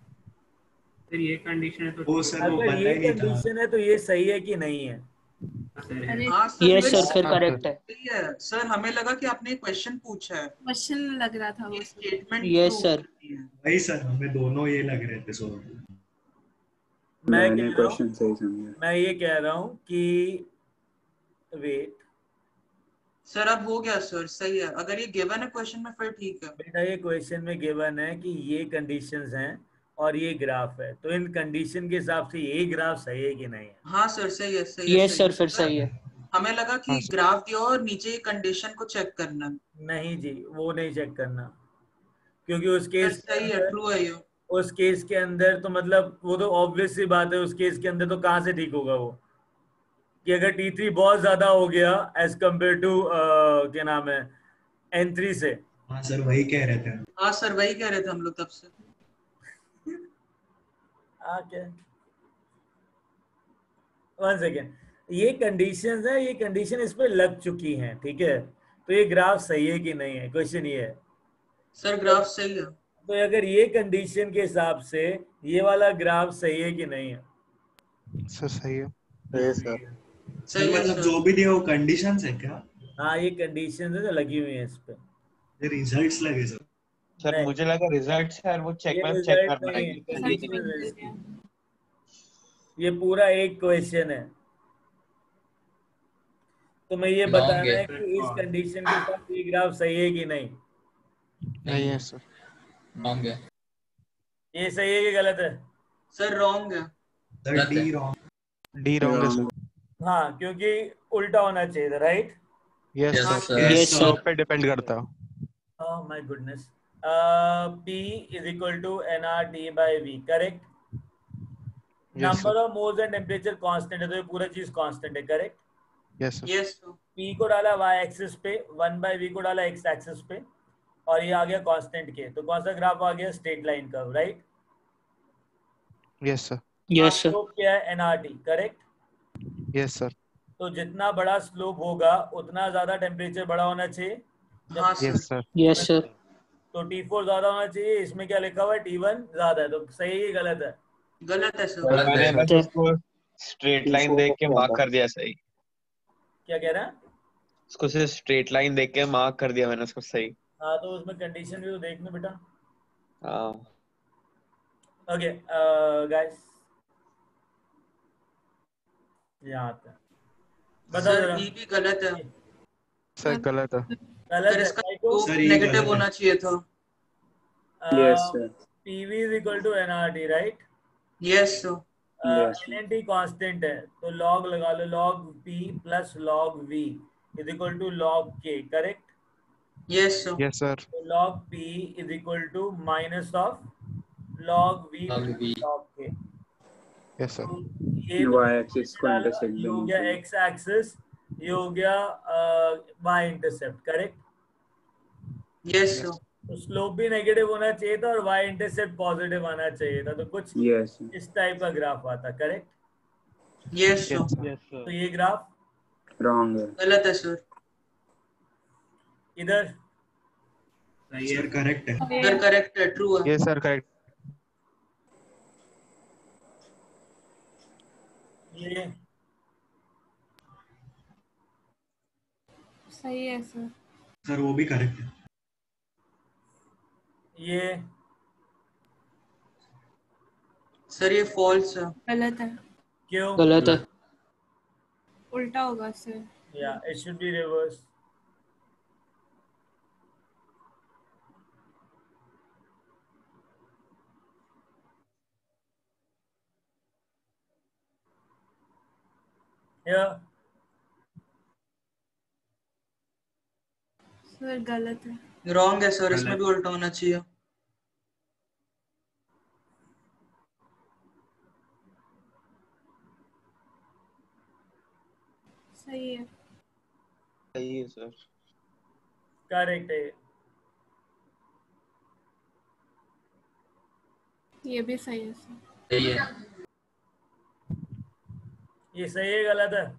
फिर ये कंडीशन है तो वो सर वो अगर पता ये ही नहीं था। कंडीशन है तो ये सही है कि नहीं है? अरे हाँ सर यस फिर सर फिर करेक्ट है। सही है सर, हमें लगा कि आपने क्वेश्चन पूछा है, क्वेश्चन लग रहा था वो स्टेटमेंट यस सर वही सर, हमें दोनों ये लग रहे थे। सो मैं मैंने कह रहा हूँ क्वेश्चन सही समझा। मैं ये कह रहा हूँ कि वेट सर अब हो गया सर, सही है। अगर ये गिवन है क्वेश्चन में फिर ठीक है। बेटा, ये क्वेश्चन में गिवन है कि ये कंडीशंस हैं और ये ग्राफ है, तो इन कंडीशन के हिसाब से ये ग्राफ सही है कि नहीं है? हाँ सर सही है, सही है, यस सही सर फिर सही है। हमें लगा कि ग्राफ दिया और नीचे कंडीशन को चेक करना है। नहीं जी, वो नहीं चेक करना, क्योंकि उस केस के सही है, अंदर ट्रू है ये। उस केस के अंदर तो मतलब वो तो ऑब्वियस सी बात है, उस केस के अंदर तो कहाँ से ठीक होगा वो, कि अगर टी थ्री बहुत ज्यादा हो गया एज कम्पेयर टू क्या नाम है एन थ्री से। हाँ सर वही कह रहे थे। हाँ सर वही कह रहे थे हम लोग तब से। ओके वन सेकेंड, ये कंडीशंस है, ये कंडीशन इस पे लग चुकी हैं, ठीक है, तो ये ग्राफ सही है कि नहीं है, क्वेश्चन ये है। सर ग्राफ सही है। तो अगर ये कंडीशन के हिसाब से ये वाला ग्राफ सही है कि नहीं है? सर सही है। सही सर। सर मतलब जो भी दिया वो कंडीशंस है क्या? हाँ ये कंडीशन है तो लगी हुई है इस पे। ये रिजल्ट्स लगे सर। सर नहीं, मुझे लगा रिजल्ट है वो चेक ये में चेक रिजल्ट करना नहीं है है, कि कंडीशन है इसकी। ये पूरा एक क्वेश्चन है, तो मैं ये बताना है कि इस कंडीशन के साथ ये ग्राफ सही है कि नहीं। नहीं है सर। रॉन्ग है। ये सही है कि गलत है? सर रॉन्ग है। Sir D wrong. D wrong है सर। हाँ, क्योंकि उल्टा होना चाहिए था, right? Yes Yes, sir. sir. Yes, sir. पे डिपेंड करता है। Oh my goodness. Uh, P is equal to N R T by V, correct? Yes, Number sir. of moles and temperature constant है, तो ये पूरा चीज constant है, correct? Yes sir. Yes sir. P को डाला y एक्सिस पे, one by V को डाला x एक्सिस पे, और ये आ गया कांस्टेंट के, तो कौन सा ग्राफ आ गया? स्ट्रेट लाइन का, right? Yes sir. Yes sir. Slope क्या है? N R T, करेक्ट? Yes sir. तो जितना बड़ा स्लोप होगा उतना ज्यादा टेम्परेचर बड़ा होना चाहिए। हाँ sir. Yes sir. Yes sir. तो T फोर ज्यादा होना चाहिए, इसमें क्या लिखा हुआ है? T वन ज्यादा है, तो सही है गलत है? गलत है सर। गलत मैंने है। बस उसको स्ट्रेट लाइन देख के मार्क कर दिया सही। क्या कह रहा है? उसको सिर्फ स्ट्रेट लाइन देख के मार्क कर दिया मैंने उसको सही। हाँ, तो उसमें कंडीशन भी तो देखना बेटा। हाँ ओके गाइस, यहाँ आता है, बता सर जरा। ई भी गलत है। सर गलत है। गलत सर है, इसका देखो। सर ये नेगेटिव गलत है। होना चाहिए था। Yes, sir. P V is equal to N R T, right? Yes sir. Yes. N N T constant है, तो log लगा लो, log P plus log V is equal to log K, correct? Yes sir. Yes sir. So log P is equal to minus of log V Log plus V. log K. Yes sir. ये तो Y axis को डाला, intersect ये हो देना गया चाहिए। x axis, ये हो गया y intercept, correct? Yes sir. तो स्लोप भी नेगेटिव होना चाहिए था और y इंटरसेप्ट पॉजिटिव आना चाहिए था, तो कुछ Yes. इस टाइप का ग्राफ आता, correct? Yes yes sir. Sir. तो ये ग्राफ Wrong है। गलत है सर। इधर सही सर है। करेक्ट है। सर करेक्ट है, ट्रू है। Yes sir correct. ये सही है सर। सर वो भी करेक्ट है। ये सर ये फॉल्स है। गलत है। क्यों? गलत है। उल्टा होगा सर। या इट शुड बी रिवर्स। या सर गलत है। रॉन्ग है सर, इसमें गलत। भी उल्टा होना चाहिए। सही है। सही है सर। करेक्ट है। ये भी सही है सर। सही है। ये सही है गलत है?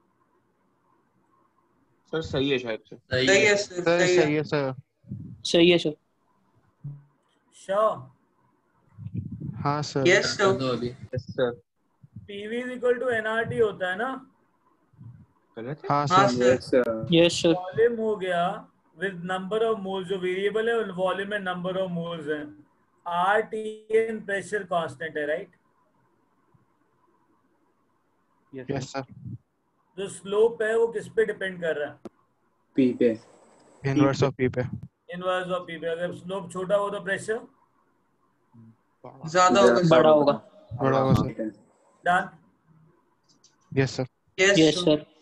सर सही है शायद से। सही सही है। है सर। सर सही सही है। है सर। सही है सर। श्योर? हाँ सर। यस कर सर। दो अभी। Yes sir. P V is equal to N R T होता है ना? गलत है? हाँ हाँ sir sir Yes, sir. Yes sir volume हो गया विद नंबर ऑफ मोल्स, जो वेरिएबल है वॉल्यूम में नंबर ऑफ मोल्स है। R T N pressure constant है, राइट? यस सर जो स्लोप है वो किस पे डिपेंड कर रहा है? P पे. इनवर्स ऑफ पी पे इनवर्स ऑफ पी पे। अगर स्लोप छोटा हो तो प्रेशर ज्यादा होगा ज्यादा बड़ा होगा. होगा बड़ा होगा सर। ठीक है. Done. Yes sir yes yes sir sir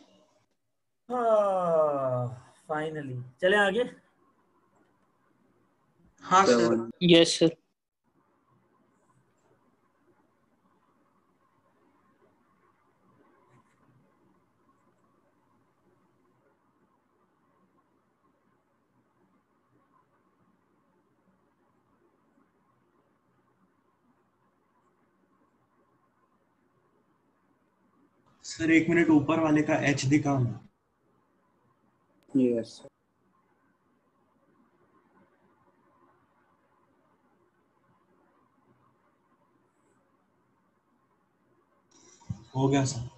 finally चले आगे। हाँ sir Seven. Yes sir sir एक मिनट ऊपर वाले का एच दिखाओ ना। Yes. हो गया सर।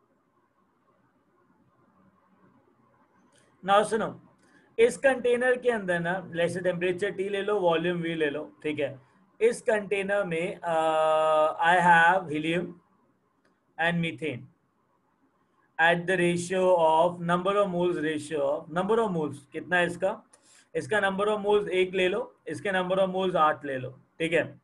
नाउ सुनो, इस कंटेनर के अंदर ना जैसे टेम्परेचर टी ले लो, वॉल्यूम वी ले लो, ठीक है। इस कंटेनर में I have helium and methane at the ratio of number of moles, ratio of number of moles कितना है इसका? इसका नंबर ऑफ मोल्स एक ले लो, इसके नंबर ऑफ मोल्स आठ ले लो, ठीक है।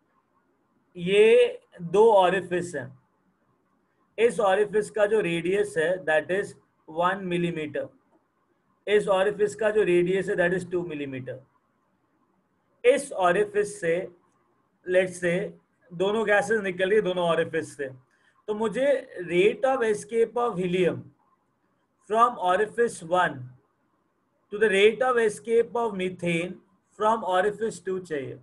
ये दो ऑरिफिस हैं। इस ऑरिफिस का जो रेडियस है दैट इज वन मिलीमीटर। इस ऑरिफिस का जो रेडियस है दैट इज टू मिलीमीटर। इस ऑरिफिस से लेट्स से दोनों गैसेस निकल रही है दोनों ऑरिफिस से, तो मुझे rate of escape of helium from orifice one to the rate of escape of methane from orifice two चाहिए।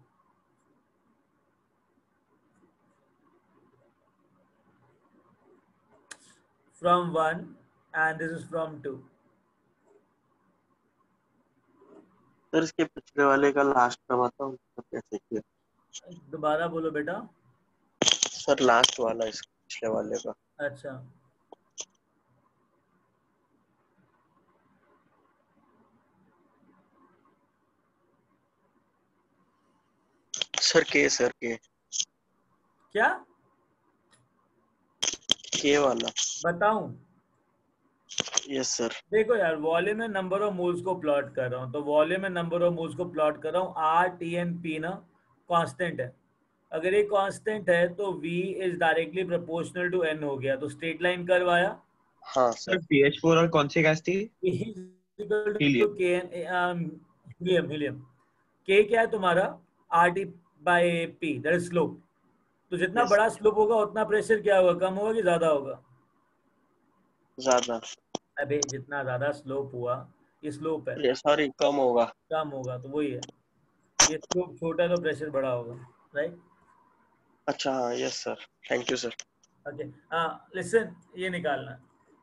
From one and this is from two. Sir इसके पिछले वाले का लास्ट का बताओ कैसे किया। दोबारा बोलो बेटा। सर लास्ट वाला इसके पिछले वाले का। अच्छा, सर के सर के क्या के वाला बताऊं? Yes sir. देखो यार, वॉल्यूम में नंबर ऑफ मोल्स को प्लॉट कर रहा हूँ, तो वॉल्यूम में नंबर ऑफ मोल्स को प्लॉट कर रहा हूँ। आर टी एन पी ना कांस्टेंट है। अगर ये कांस्टेंट है तो V is directly proportional to N हो गया, तो स्ट्रेट लाइन करवाया। हाँ सर पी एच फोर और कौन सी गैस थी? हीलियम। हीलियम हीलियम K क्या है तुम्हारा? R T by P, that is slope. तो जितना Yes. बड़ा स्लोप होगा उतना प्रेशर क्या होगा? कम होगा कि ज्यादा होगा? ज्यादा। अबे जितना ज्यादा स्लोप हुआ, ये स्लोप है, ये सॉरी कम होगा। कम होगा, तो वही है। ये स्लोप छोटा है तो प्रेशर बड़ा होगा, राइट? अच्छा हाँ yes sir thank you sir. Okay, हाँ लिसन, ये निकालना।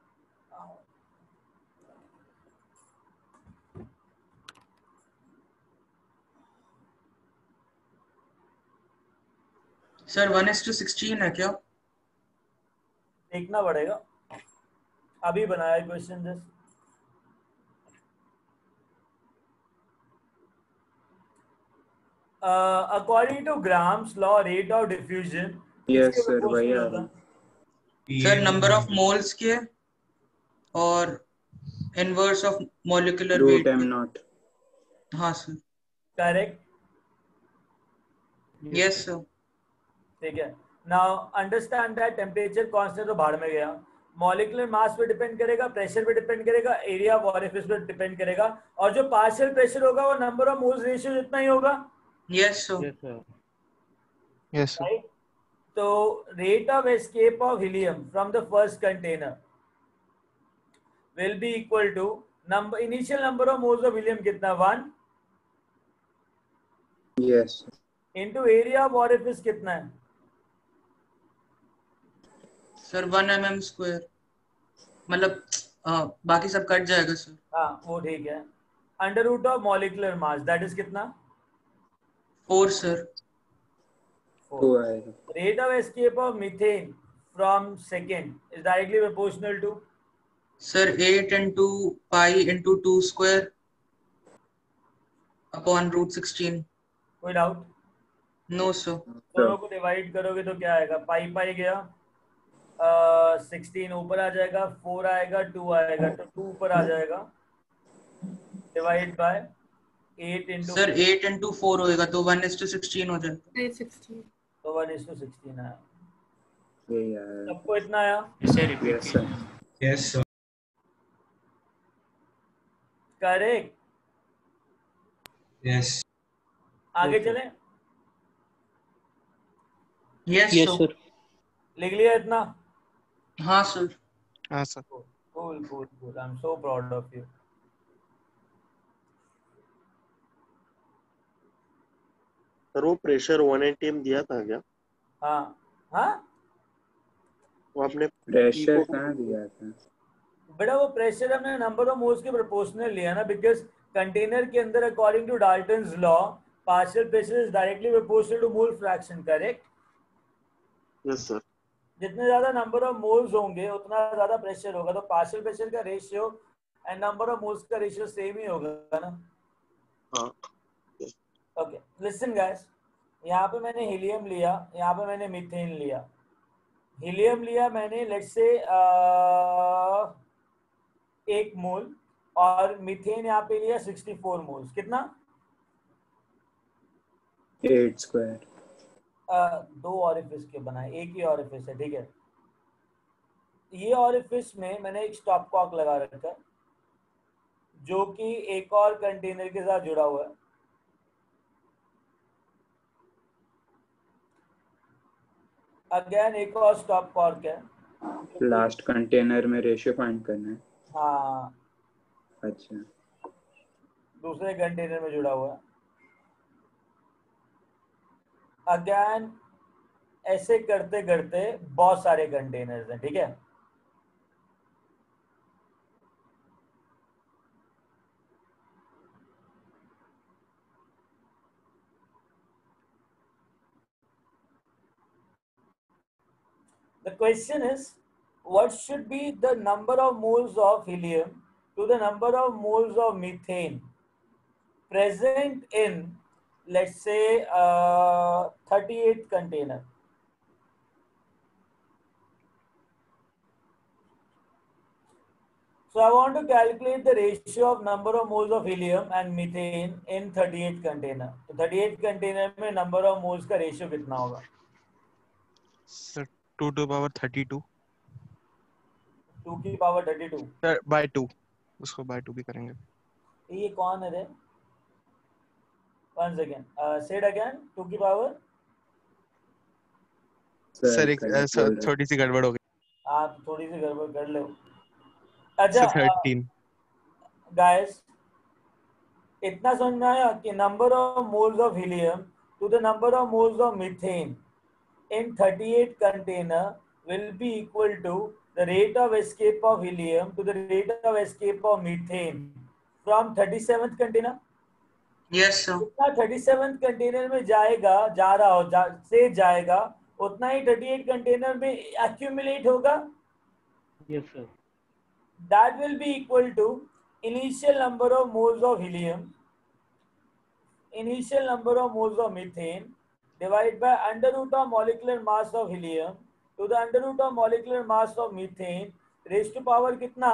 Sir one is to sixteen है क्या? देखना पड़ेगा, अभी बनाया question just. According to Graham's law rate of diffusion Yes, sir. वही आ रहा है. सर नंबर ऑफ मोल्स के और inverse of molecular Root weight. m naught. हाँ सर। Correct, yes sir. ठीक है। Now understand that temperature constant तो भाड़ में गया, मॉलिक्यूलर मास पे डिपेंड करेगा, प्रेशर पे डिपेंड करेगा, एरिया ऑफ ऑरिफिस पे डिपेंड करेगा, और जो पार्शियल प्रेशर होगा वो नंबर ऑफ मोल्स रेशियो जितना ही होगा। Yes sir. Yes sir right? तो rate of escape of helium from the first container will be equal to number initial number of moles of helium कितना? One Yes. Into area of orifice कितना है? Sir one m m square, मतलब आ, बाकी सब cut जाएगा sir. हाँ वो ठीक है। Under root of molecular mass that is कितना? Four sir. Two आएगा. Rate of escape of methane from second is directly proportional to sir eight into pi into two square upon root sixteen. कोई doubt? No sir. दोनों को divide करोगे तो क्या आएगा? पाई पाई गया, सिक्सटीन ऊपर आ जाएगा, फोर आएगा, टू आएगा, तो टू ऊपर आ जाएगा, divide by eight into sir eight into four होएगा तो वन इज टू सिक्सटीन हो जाएगा। तो वन इज टू सिक्सटीन आया। यही आया। सबको इतना आया? Yes sir. Yes sir. Correct. Yes. आगे चले? Yes sir. लिख लिया इतना? हाँ सर। हाँ sir. Cool cool cool, I am so proud of you. Sir वो प्रेशर वन एटी एम दिया था क्या? हाँ हाँ वो आपने प्रेशर कहाँ दिया था? बेटा वो प्रेशर हमने नंबर ऑफ मोल्स के प्रोपोर्शनल लिया ना, बिकॉज कंटेनर के अंदर according to Dalton's law partial pressure is directly proportional to mole fraction, correct? Yes sir. जितने ज्यादा नंबर ऑफ मोल्स होंगे उतना ज्यादा प्रेशर होगा, तो पार्शियल प्रेशर का ratio and number of moles का रेशियो सेम ही होगा ना। हाँ। ओके लिसन गाइस, यहाँ पे मैंने हीलियम लिया, यहाँ पे मैंने मीथेन लिया। हीलियम लिया मैंने लेट्स से एक मोल, और मीथेन यहाँ पे लिया सिक्सटी फोर मोल्स। कितना? Eight square. दो ऑरिफिस के बनाए, एक ही ऑरिफिस है, ठीक है। ये ऑरिफिस में मैंने एक स्टॉप कॉक लगा रखा है जो कि एक और कंटेनर के साथ जुड़ा हुआ है। अगेन एक और स्टॉप कॉर्क है। लास्ट कंटेनर में रेशियो फाइंड करना है। हाँ अच्छा। दूसरे कंटेनर में जुड़ा हुआ है। अगेन ऐसे करते करते बहुत सारे कंटेनर्स हैं, ठीक है। The question is, what should be the number of moles of helium to the number of moles of methane present in, let's say, uh, thirty-eight container? So I want to calculate the ratio of number of moles of helium and methane in thirty-eight container. तो thirty-eight container में number of moles का ratio कितना होगा? Sir two to power thirty two. Two की power thirty two. Sir by two, उसको by two भी करेंगे। ये कौन है रे? One second. Uh, say it again. Two की पावर? सर एक सर थोड़ी सी गड़बड़ हो गई। आप थोड़ी सी गड़बड़ कर लो। अच्छा थर्टीन। गाइस इतना समझ में आया कि number of moles of helium to the number of moles of methane in thirty-eight container will be equal to the rate of escape of helium to the rate of escape of methane from thirty-seventh container. Yes sir. जितना thirty-seventh container में जाएगा जा रहा हो जा, से जाएगा उतना ही thirty-eight container में accumulate होगा. Yes sir. That will be equal to initial number of moles of helium, initial number of moles of methane divided by under root of molecular mass of helium to the under root of molecular mass of methane raised to power कितना?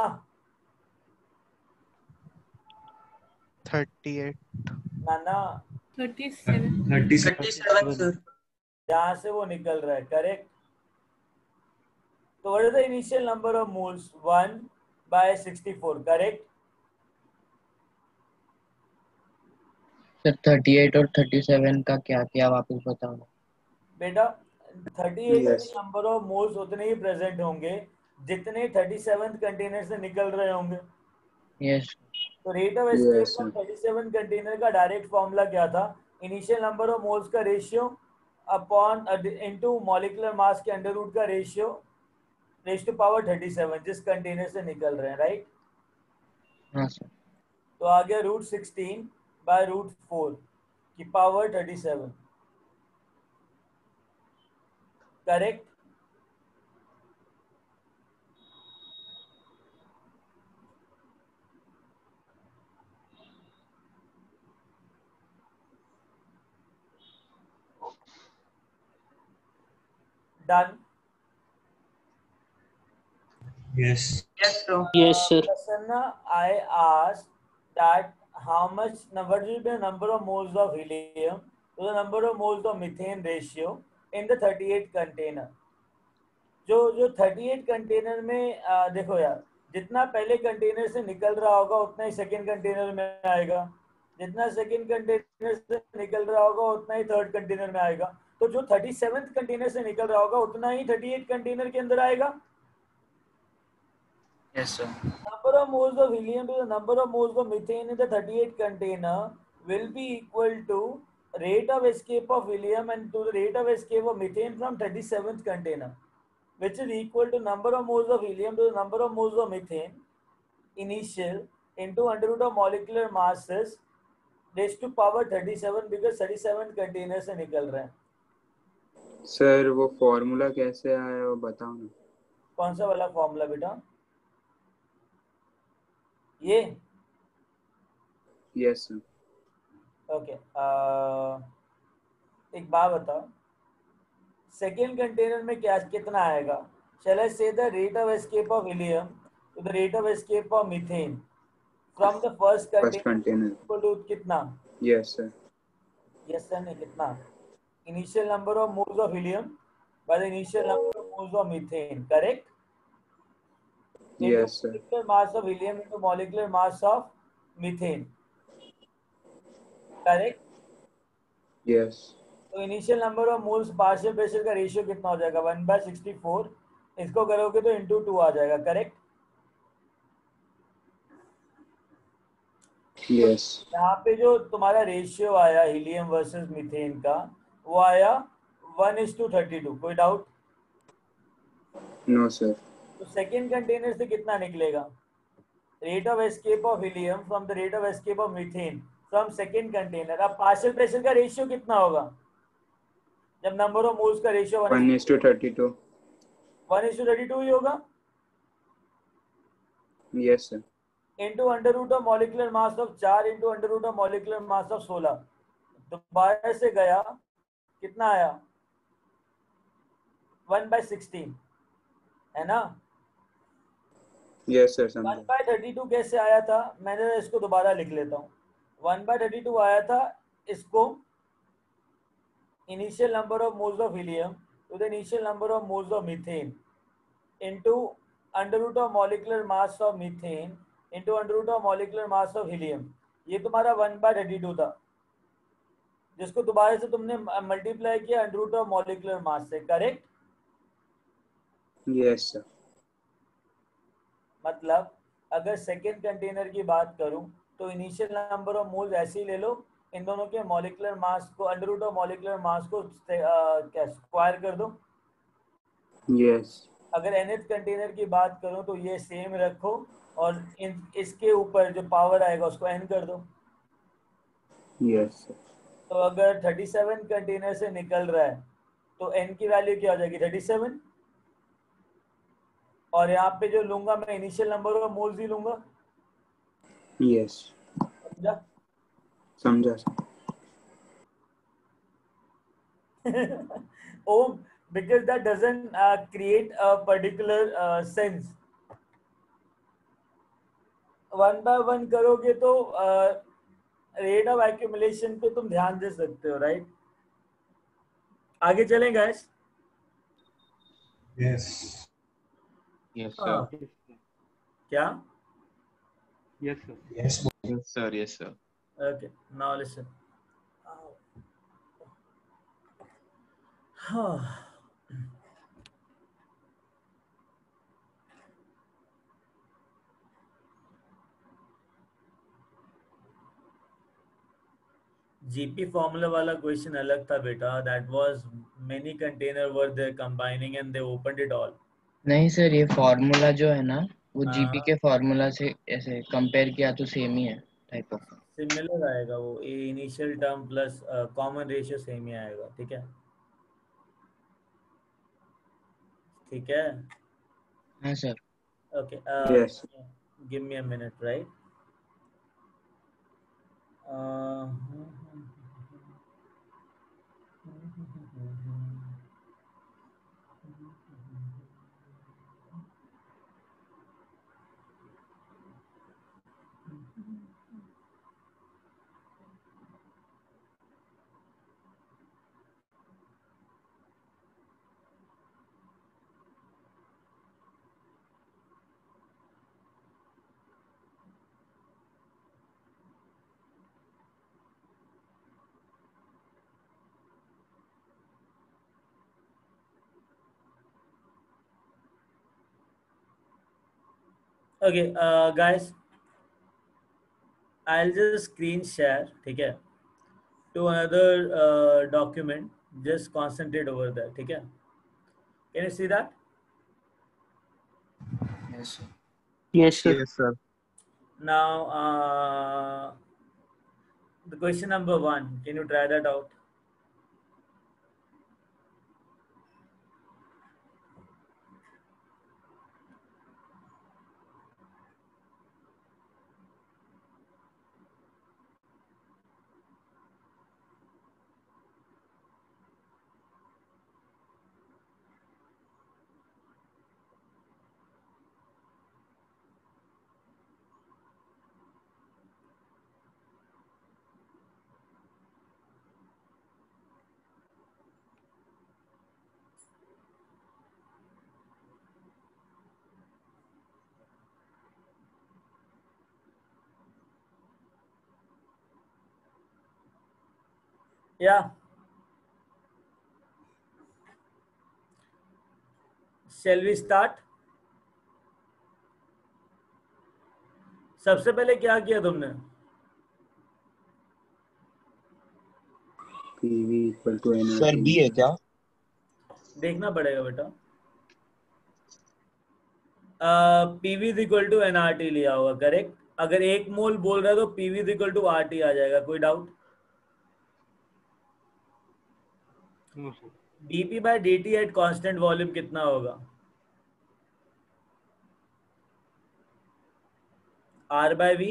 thirty-eight। ना ना thirty-seven। thirty-seven sir। जहाँ से वो निकल रहा है, correct. तो what is the initial number of moles? one by sixty-four, correct. Sir thirty-eight और thirty-seven का क्या किया वापस बताओ। बेटा thirty-eight Yes. Number of moles उतने ही प्रेजेंट होंगे जितने thirty-seventh कंटेनर से निकल रहे होंगे। यस। तो rate of escape Yes, of thirty-seven container का डायरेक्ट फॉर्मूला क्या था? इनिशियल नंबर ऑफ मोल्स का ratio upon into molecular mass के अंडर रूट का ratio raise to power thirty-seven जिस कंटेनर से निकल रहे हैं, राइट? हाँ सर। तो आ गया root sixteen by root four की power thirty-seven, correct. Done. Yes. Yes, sir. Yes, sir. Prasanna, I asked that how much number will be the number of moles of helium to the number of moles of methane ratio in the thirty-eight container. जो जो thirty-eight container में आ, देखो यार, जितना पहले container से निकल रहा होगा उतना ही सेकंड कंटेनर में आएगा, जितना सेकंड कंटेनर से निकल रहा होगा उतना ही थर्ड कंटेनर में आएगा, तो जो thirty-seventh कंटेनर से निकल रहा होगा उतना ही thirty-eight कंटेनर के अंदर आएगा. Yes, sir. Number of moles of helium to the number of moles of methane in the thirty-eight container will be equal to rate of escape of helium and to the rate of escape of methane from thirty-seventh container, which is equal to number of moles of helium to the number of moles of methane initial into under root of molecular masses raised to power thirty-seven, because thirty-seven container से निकल रहे हैं. Sir वो formula कैसे आया वो बताओ ना. कौन सा वाला फॉर्मूला बेटा? ये यस सर. ओके, एक बात बताओ, सेकेंड कंटेनर में क्या कितना आएगा? Shall I say the rate of escape of helium to the rate of escape of methane from the first first container container. equal to कितना? Yes sir. Yes sir, नहीं कितना? Initial number of moles of helium by the initial number of moles of methane, correct? Yes sir. Molecular mass of helium into molecular mass of methane, correct? Yes. तो initial number of moles partial pressure का ratio कितना हो जाएगा? One by sixty four. इसको करोगे तो into two आ जाएगा, correct? Yes. यहाँ पे जो तुम्हारा रेशियो आया हीलियम वर्सेस मीथेन का, वो आया one is to thirty two. कोई डाउट? No sir. तो सेकेंड कंटेनर से कितना निकलेगा? Rate of escape of helium from the rate of escape of methane from second container. अब पार्शियल प्रेशर का रेशियो कितना होगा जब नंबर ऑफ मोल्स का ratio one is to thirty two. One is to thirty two ही होगा. Yes sir. Into under root of molecular mass of चार into under root of molecular mass of सोलह. तो बाहर से गया कितना आया? वन बाय सिक्सटीन, है ना? Yes sir. वन समझा. बाय थर्टी टू कैसे आया था? मैंने इसको दोबारा लिख लेता हूँ. वन बाय थर्टी टू आया था, इसको initial number of moles of helium to the initial number of moles of methane into under root of molecular mass of methane into under root of molecular mass of helium. ये तुम्हारा one by thirty to था, जिसको दोबारा से तुमने multiply किया under root of molecular mass से, correct? Yes sir. मतलब अगर सेकेंड कंटेनर की बात करूं तो इनिशियल नंबर ऑफ मोल्स ऐसे ही ले लो, इन दोनों के मॉलिक्यूलर मास को under root of molecular mass को क्या स्क्वायर कर दो. यस. अगर nth कंटेनर की बात करूं तो ये सेम रखो और इन इसके ऊपर जो पावर आएगा उसको n कर दो. Yes sir. तो अगर thirty-seven कंटेनर से निकल रहा है तो n की वैल्यू क्या हो जाएगी? thirty-seven. और यहाँ पे जो लूंगा मैं इनिशियल नंबर ऑफ मोल्स ही लूंगा. यस. समझा? समझा sir. Oh, because that doesn't uh, create a particular uh, sense. One by one करोगे तो रेट ऑफ एक्यूमुलेशन पे तुम ध्यान दे सकते हो, राइट? आगे चलें गाइस. यस. यस हाँ. सर. क्या? Yes sir. Yes. Yes sir. Yes sir. Okay, now listen. G P formula वाला क्वेश्चन अलग था बेटा. That was many container were there combining and they opened it all. नहीं सर, ये फॉर्मूला जो है ना वो हाँ. जीपी के फॉर्मूला से ऐसे कंपेयर किया तो सेम ही है टाइप ऑफ. सिमिलर आएगा वो. A initial term plus common ratio same ही आएगा. ठीक है, ठीक है. हाँ sir. Okay, yes. Give me a minute, right? Okay, uh, guys, I'll just screen share, ठीक है, to another uh, document. Just concentrate over there, ठीक है? Can you see that? Yes, sir. Yes, sir. Yes, sir. Now, uh, the question number one. Can you try that out? Yeah. Shall we start? सबसे पहले क्या किया तुमने? P V equal to N sir B है क्या? देखना पड़ेगा बेटा। P V is equal to N R T लिया होगा, करेक्ट। अगर एक मोल बोल रहा है तो P V is equal to R T आ जाएगा, कोई doubt? D P by D T at constant volume कितना होगा? R by V.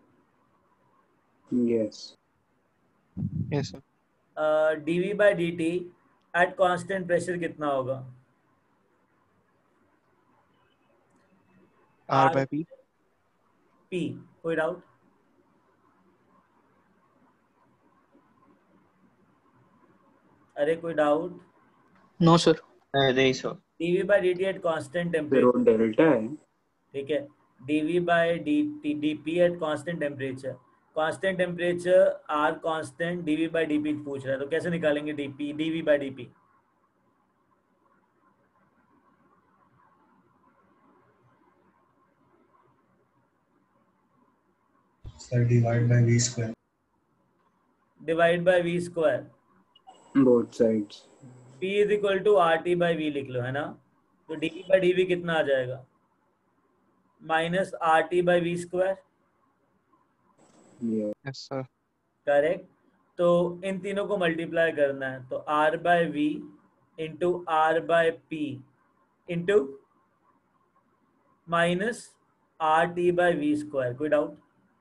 Yes yes sir. D V by D T at constant pressure कितना होगा? R by P. पी, कोई डाउट? अरे कोई डाउट? No sir. नहीं sir. D V by D T at constant फिर वो टेम्परेचर, डेल्टा है। ठीक है। D V by D D P at constant temperature, constant temperature are constant, D V by D P पूछ रहा है, तो कैसे निकालेंगे D P D V by D P? Sir divide by V square. Divide by V square, both sides. P is equal to R T by V लिख लो, है ना। तो डीवी बाई डीवी कितना आ जाएगा? Minus R T by V square, yes sir. Correct. तो इन तीनों को मल्टीप्लाई करना है, तो R by V into R by P into minus R T by V square, कोई doubt?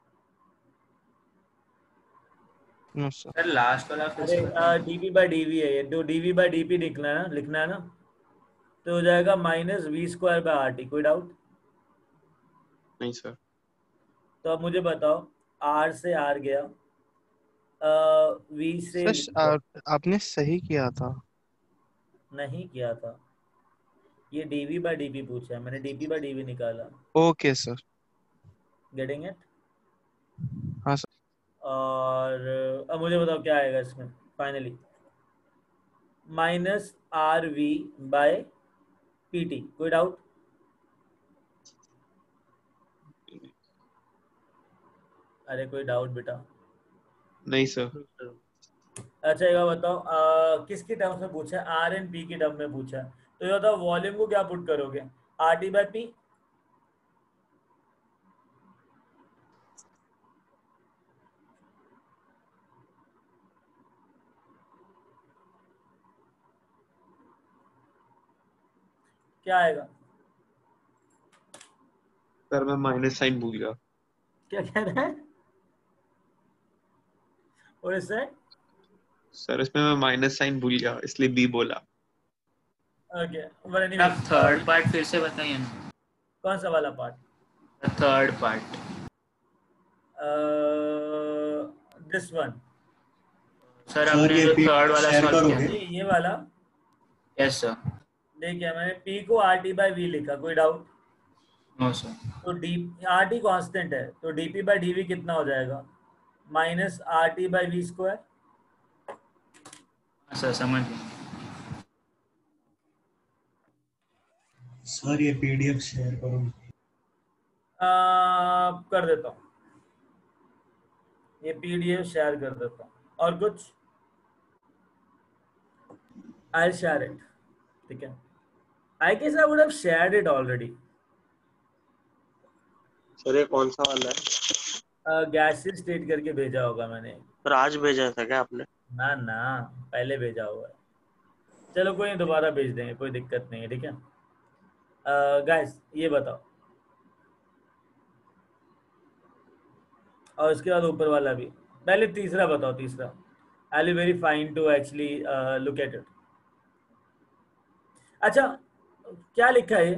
No sir. Sir last वाला फिर से अरे बताइए। डीवी बाई डीवी है ये, तो डीवी बाई डीपी लिखना है ना, लिखना है ना, तो हो जाएगा minus V square by R T, कोई डाउट? नहीं सर। तो अब मुझे बताओ, आर से आर गया, वी से सर आप- आपने सही किया था। नहीं किया था, ये डीवी बाय डीपी पूछा है, मैंने डीपी बाय डीवी निकाला। Okay sir. Getting it? हाँ सर। और अब मुझे बताओ क्या आएगा इसमें finally? Minus R V by P T, कोई डाउट? अरे कोई डाउट बेटा? नहीं सर। अच्छा एक बात बताओ, आ, किसकी टर्म्स में पूछा है? आर एंड पी की टर्म में पूछा है, तो ये बताओ वॉल्यूम को क्या पुट करोगे? R T by P. क्या आएगा? सर मैं माइनस साइन भूल गया। क्या कह रहा है? और इससे सर इसमें मैं माइनस साइन भूल गया इसलिए बी बोला। ओके, बट एनीवे आप थर्ड पार्ट फिर से बताइए ना। कौन सा वाला part? Third part. This one. Sir sir, आपने ये जो पी- थर्ड वाला शेयर सॉल्व करोगे? किया। ये ये वाला यस सर। देखिए, मैंने पी को आर टी बाई वी लिखा, कोई डाउट? No sir. तो डी आर टी कॉन्स्टेंट है, तो डीपी बाई डीवी कितना हो जाएगा? Minus R T by V square. Sir समझ गया। सर ये पीडीएफ शेयर करो। आ, कर देता हूँ, ये पीडीएफ शेयर कर देता हूँ। और कुछ? आई शेयर इट, ठीक है। I guess I would have shared it already. Sir ये कौन सा वाला है? गैसेस स्टेट करके भेजा होगा मैंने। सर आज भेजा था क्या आपने? ना ना, पहले भेजा हुआ है। चलो कोई नहीं, दोबारा भेज देंगे, कोई दिक्कत नहीं है, ठीक है। गाइस ये बताओ, और इसके बाद ऊपर वाला भी। पहले तीसरा बताओ, तीसरा। I will very fine to actually look at it. अच्छा, क्या लिखा है?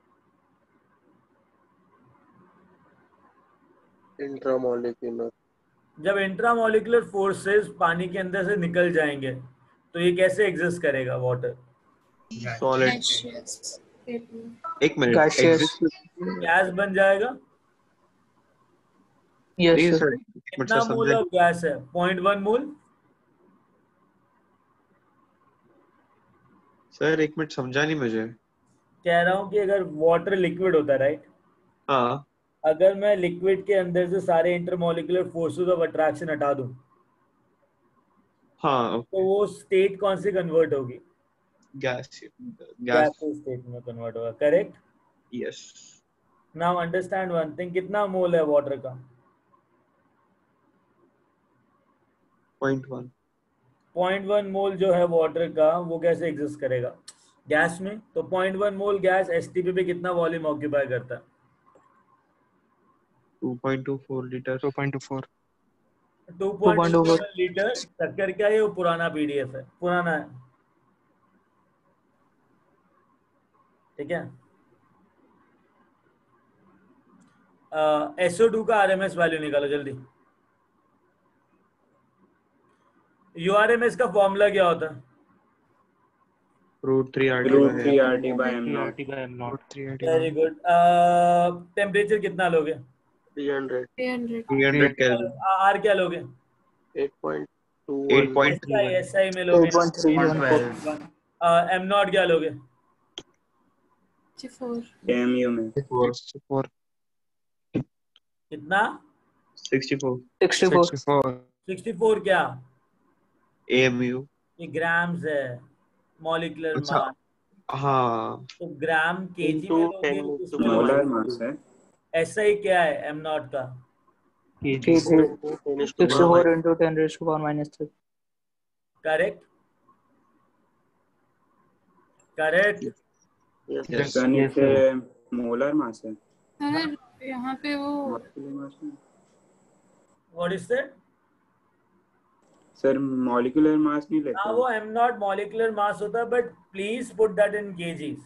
इंट्रामोलिक्यूलर। जब इंट्रामोलिकुलर फोर्सेस पानी के अंदर से निकल जाएंगे तो ये कैसे एग्जिस्ट करेगा वाटर? सॉलिड। एक मिनट, गैस बन जाएगा। Yes sir. कितना मोल ऑफ गैस है? Point one mole. सर एक मिनट, समझा नहीं मुझे। कह रहा हूँ कि अगर वाटर लिक्विड होता है, राइट? हाँ। अगर मैं लिक्विड के अंदर से सारे इंटरमोलिकुलर फोर्सेस ऑफ अट्रैक्शन हटा दूं, हाँ, तो वो स्टेट कौन सी कन्वर्ट होगी? गैस। गैस स्टेट में कन्वर्ट होगा, correct? Yes. Now understand one thing, कितना मोल है वाटर का? Point one. Point one mole जो है वाटर का, वो कैसे एग्जिस्ट करेगा गैस में? तो point one mole gas STP पे कितना वॉल्यूम ऑक्यूपाई करता है? Two point two four litre. Two point two four. Two point two seven litre. टक्कर क्या है? वो पुराना पीडीएफ है, पुराना है, ठीक है। एसओ टू का आरएमएस वैल्यू निकालो जल्दी। यूआरएमएस का फॉर्मूला क्या होता है? Root three R root three R T by M not. Very good. Temperature कितना लोगे? Three hundred. Three hundred kelvin. R क्या लोगे? Eight point two. Eight point three one. SI में लोगे? एम नॉट क्या लोगे? एमयू में फोर। कितना? Sixty four. Sixty four. Sixty four क्या? एएमयू। ये ग्राम्स है, मॉलिक्यूलर अच्छा, मास। हाँ। तो ग्राम केजी में लोगे? मोलर मास है। एसआई क्या है एम नॉट का? Sixty four into ten raised to power minus three. Correct, correct. Sir नीचे मोलर मास है। सर यहाँ पे वो what is that? Sir molecular mass नहीं लेते। हाँ, वो एम नॉट मॉलिक्यूलर मास होता है, but please put that in kgs.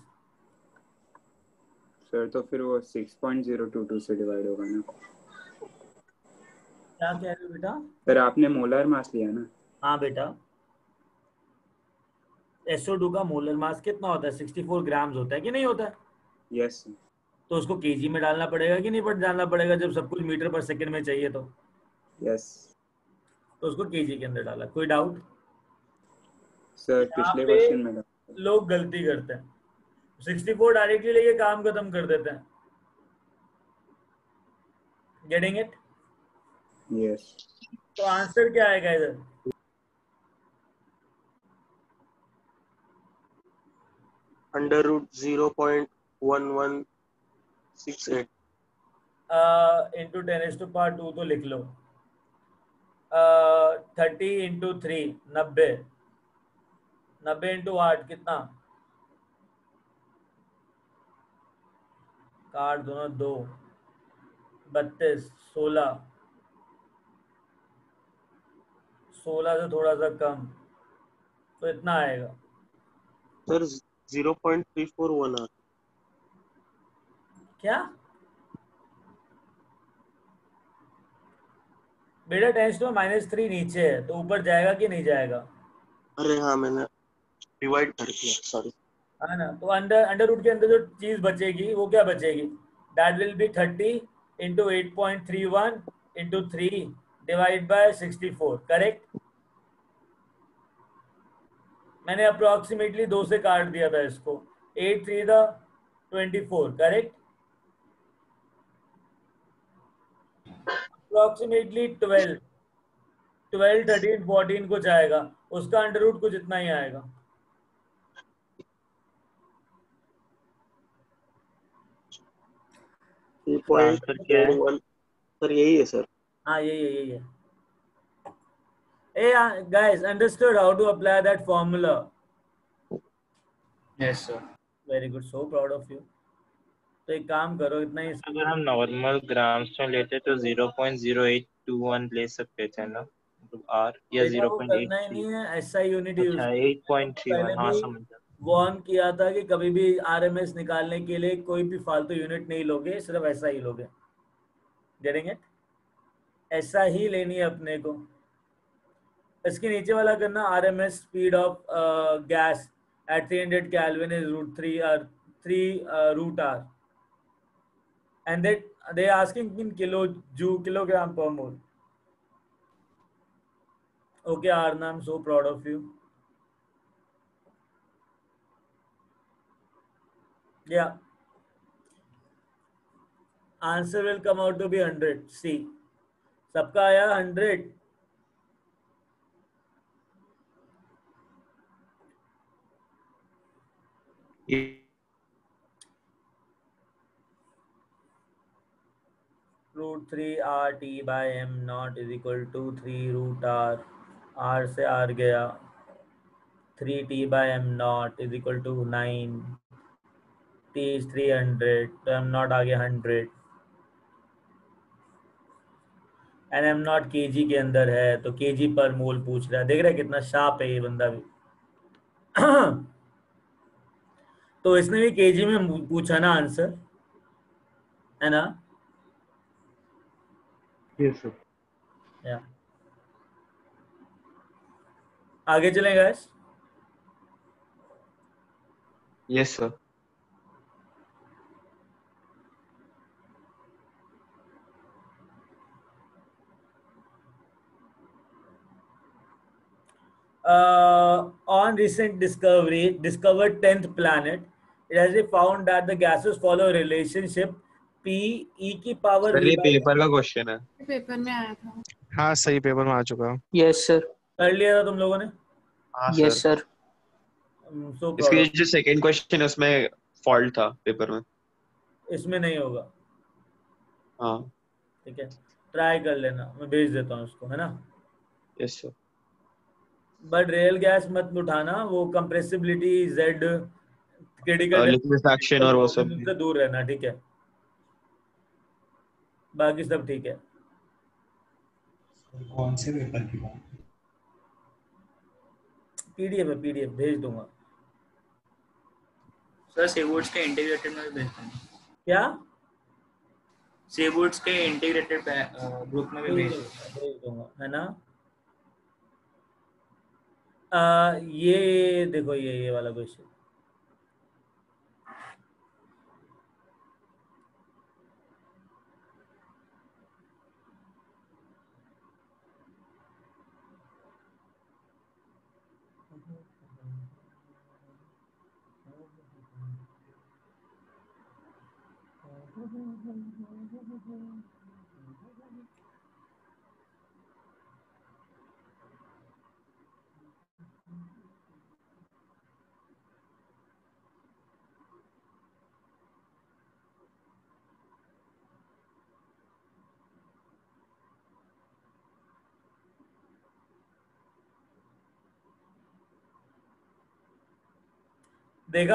Sir तो फिर वो six point zero two two से डिवाइड होगा ना। क्या कह रहे हो बेटा? सर आपने मोलर मास लिया ना? हाँ बेटा। एस ओ टू का मोलर मास कितना होता है? सिक्सटी फोर ग्राम्स होता है कि नहीं होता है? यस। तो उसको केजी में डालना पड़ेगा कि नहीं? बट डालना पड़ेगा, जब सब कुछ मीटर पर सेकंड में चाहिए तो। यस। तो उसको केजी के अंदर डाला। कोई डाउट? सर पिछले क्वेश्चन में लोग गलती करते हैं, सिक्सटी फोर डायरेक्टली लेके काम खत्म कर देते हैं। Getting it? यस। तो आंसर क्या आएगा इधर? Under root zero point one one six eight into ten is to power two तो लिख लो। थर्टी इंटू थ्री नब्बे, नब्बे इंटू आठ कितना? काट दोनों दो, बत्तीस, सोलह, सोलह से थोड़ा सा कम, तो इतना आएगा। Sir zero point three four one आ क्या बेटा? टेंस तो माइनस थ्री नीचे है, तो ऊपर जाएगा कि नहीं जाएगा? अरे हाँ मैंने डिवाइड कर दिया, सॉरी। है ना? तो अंडर अंडर रूट के अंदर जो चीज बचेगी वो क्या बचेगी? That will be thirty into eight point three one into three divide by sixty four. Correct? मैंने अप्रोक्सीमेटली दो से काट दिया था इसको। एट थ्री था twenty four. Correct? Approximately twelve twelve thirteen fourteen कुछ आएगा, उसका अंडर रूट कुछ इतना ही आएगा। Three point four one sir यही है सर। हाँ यही है यही है। Hey uh, guys, understood how to apply that formula? Yes sir. Very good, so proud of you. तो एक काम करो, इतना ही अगर हम नॉर्मल ग्राम्स में लेते तो zero point zero eight two one ले सकते थे ना, मतलब आर या बेटा वो करना ही ज़ीरो पॉइंट एट थ्री। नहीं है, एसआई यूनिट यूज अच्छा एट पॉइंट थ्री वन, पहले हाँ भी समझ गया। वार्न किया था कि कभी भी आरएमएस निकालने के लिए कोई भी फालतू यूनिट नहीं लोगे, सिर्फ ऐसा ही लोगे। Getting it? ऐसा ही लेनी है अपने को। इसके नीचे वाला करना, RMS speed of gas at three hundred kelvin is root three और three root R and they they asking in kilo joule kilogram per mole. Okay Aarna, I am so proud of you. Yeah, answer will come out to be hundred. See सबका आया hundred. Root three R T by M not is equal to three root R, R से R गया, three T by M not is equal to nine, T is three hundred, तो M not आ गया hundred and M not kg के अंदर है, तो KG पर मोल पूछ रहा है। देख रहे कितना शार्प है ये बंदा भी। तो इसने भी केजी में पूछा ना आंसर, है ना? Yes sir. या आगे चलें guys. Yes sir. Uh, on recent discovery, discovered tenth planet, it has been found that the gases follow a relationship P e की power सर ये पेपर का क्वेश्चन है। पेपर में आया था। हाँ सही पेपर में आ चुका है। Yes sir. कर लिया था तुम लोगों ने? हाँ यस सर। सर। So इसके जो सेकंड क्वेश्चन है उसमें फॉल्ट था पेपर में। इसमें नहीं होगा। हाँ ठीक है, ट्राई कर लेना, मैं भेज देता हूँ उसको, है ना? Yes sir. But real gas मत उठाना, वो कंप्रेसिबिलिटी जेड क्रिटिकल लिक्विफैक्शन और वो सब से दूर रहना, ठीक है? बाकी सब ठीक है। कौन से पेपर की बात? पीडीएफ है, पीडीएफ भेज दूंगा। सर सेवुड्स के इंटीग्रेटेड में भी भेजते हैं। क्या? सेवुड्स के इंटीग्रेटेड ग्रुप में भी भेज भेज दूंगा, है ना? आ, ये देखो ये ये वाला क्वेश्चन, देखा?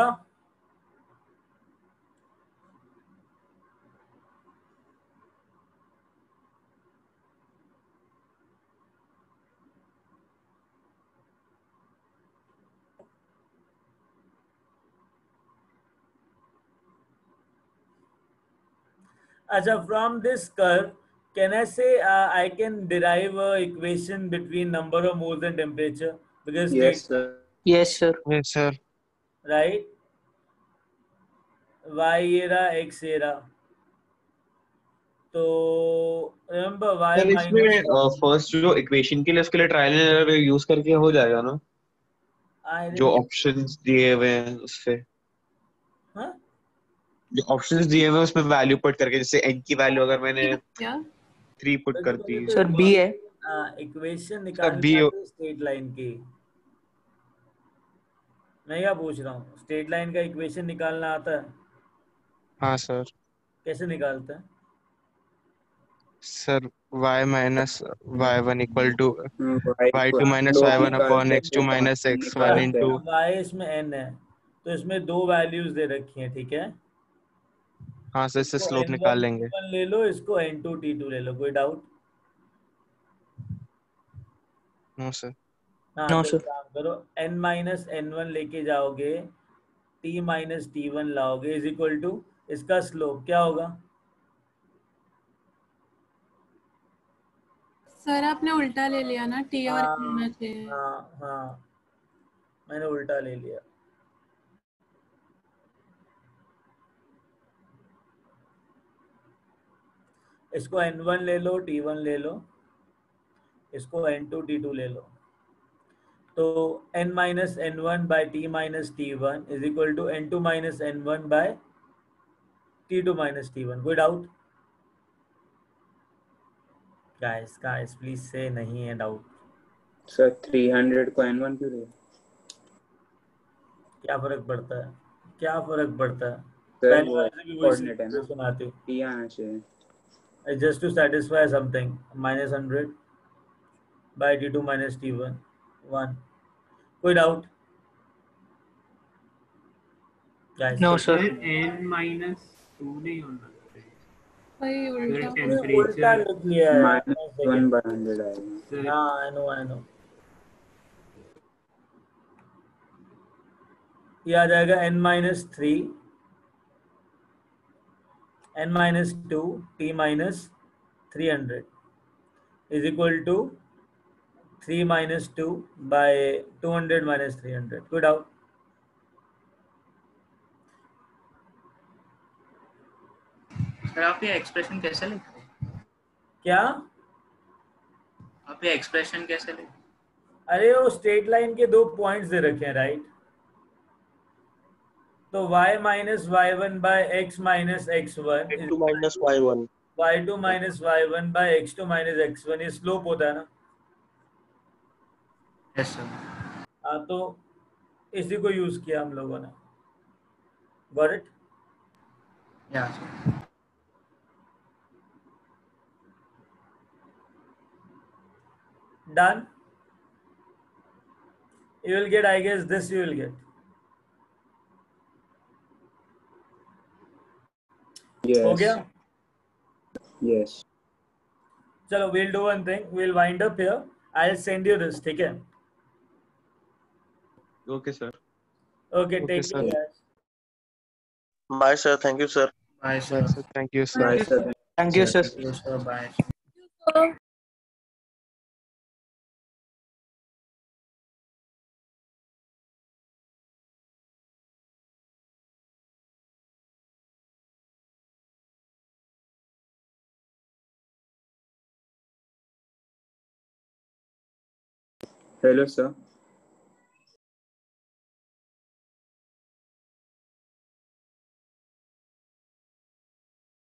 अच्छा, from this curve, can I say uh, I can derive a equation between number of moles and temperature? Because Yes sir. Yes sir. Yes sir. right? Y ये रहा, X ये रहा, तो remember Y सर minus इसमें first जो equation के लिए उसके लिए ट्रायल एंड एरर यूज करके हो जाएगा ना, I जो ऑप्शंस दिए हुए हैं उससे। हाँ? जो ऑप्शंस दिए हुए हैं उसमें वैल्यू पुट करके, जैसे n की वैल्यू अगर मैंने क्या? थ्री पुट करती है। सर बी है। इक्वेशन B निकालनी हो- आती है स्ट्रेट लाइन की। मैं क्या पूछ रहा हूँ, स्ट्रेट लाइन का इक्वेशन निकालना आता है? हाँ सर। कैसे निकालते हैं? Sir y minus Y one equal to Y Y two minus Y one upon X two minus X one into. y इसमें n है, तो इसमें दो वैल्यूज दे रखी हैं, ठीक है? हाँ सर, इससे इसको स्लोप एन निकाल वन लेंगे। टी वन ले लो, इसको एन टू टी टू ले लो, कोई डाउट? No sir. हाँ नो तो सर। एक काम करो, n माइनस एन वन लेके जाओगे, t माइनस टी वन लाओगे, इज इक्वल टू इसका स्लोप क्या होगा? सर आपने उल्टा ले लिया ना, टी और हाँ होना चाहिए। हाँ हाँ, मैंने उल्टा ले लिया। इसको एन वन ले लो, टी वन ले लो, इसको एन टू टी टू ले लो, तो n minus N one by T minus T one is equal to N two minus N one by T two minus T one. कोई doubt? Guys guys please से नहीं है doubt. Sir three hundred को N one क्यों लिया? क्या फर्क पड़ता है, क्या फर्क पड़ता है? सर पहली वो बार से भी वही कोऑर्डिनेट है ना, सिचुएशन आती टी आना चाहिए। है, just to satisfy something. Minus hundred by T two minus T one one. कोई doubt guys? No sir sir. N minus two नहीं होना चाहिए। वही उल्टा। फिर उल्टा टेम्परेचर लिख लिया है। माइनस वन बाई हंड्रेड आएगा। सर हाँ आई नो आई नो, ये आ जाएगा n minus three n minus two T minus three hundred is equal to three minus two by two hundred minus three hundred. कोई doubt? Sir आप ये expression कैसे लिखते हैं? क्या? आप ये एक्सप्रेशन कैसे लिखते हैं? अरे वो स्ट्रेट लाइन के दो पॉइंट्स दे रखे हैं, राइट? तो y minus Y one by X minus X one X two minus Y one Y two minus Y one by X two minus X one, ये स्लोप होता है ना? Yes sir. हाँ, तो इसी को यूज किया हम लोगों ने। Got it? या sir. Done? You will get, I guess this you will get. हो Yes. गया? Yes. चलो we'll do one thing, we'll wind up here. I'll send you this, ठीक है? Okay sir. Okay, Okay, take sir. care guys. Bye sir, thank you sir. Bye sir. Thank you sir. Bye, sir. Thank you sir. Bye. Hello, sir.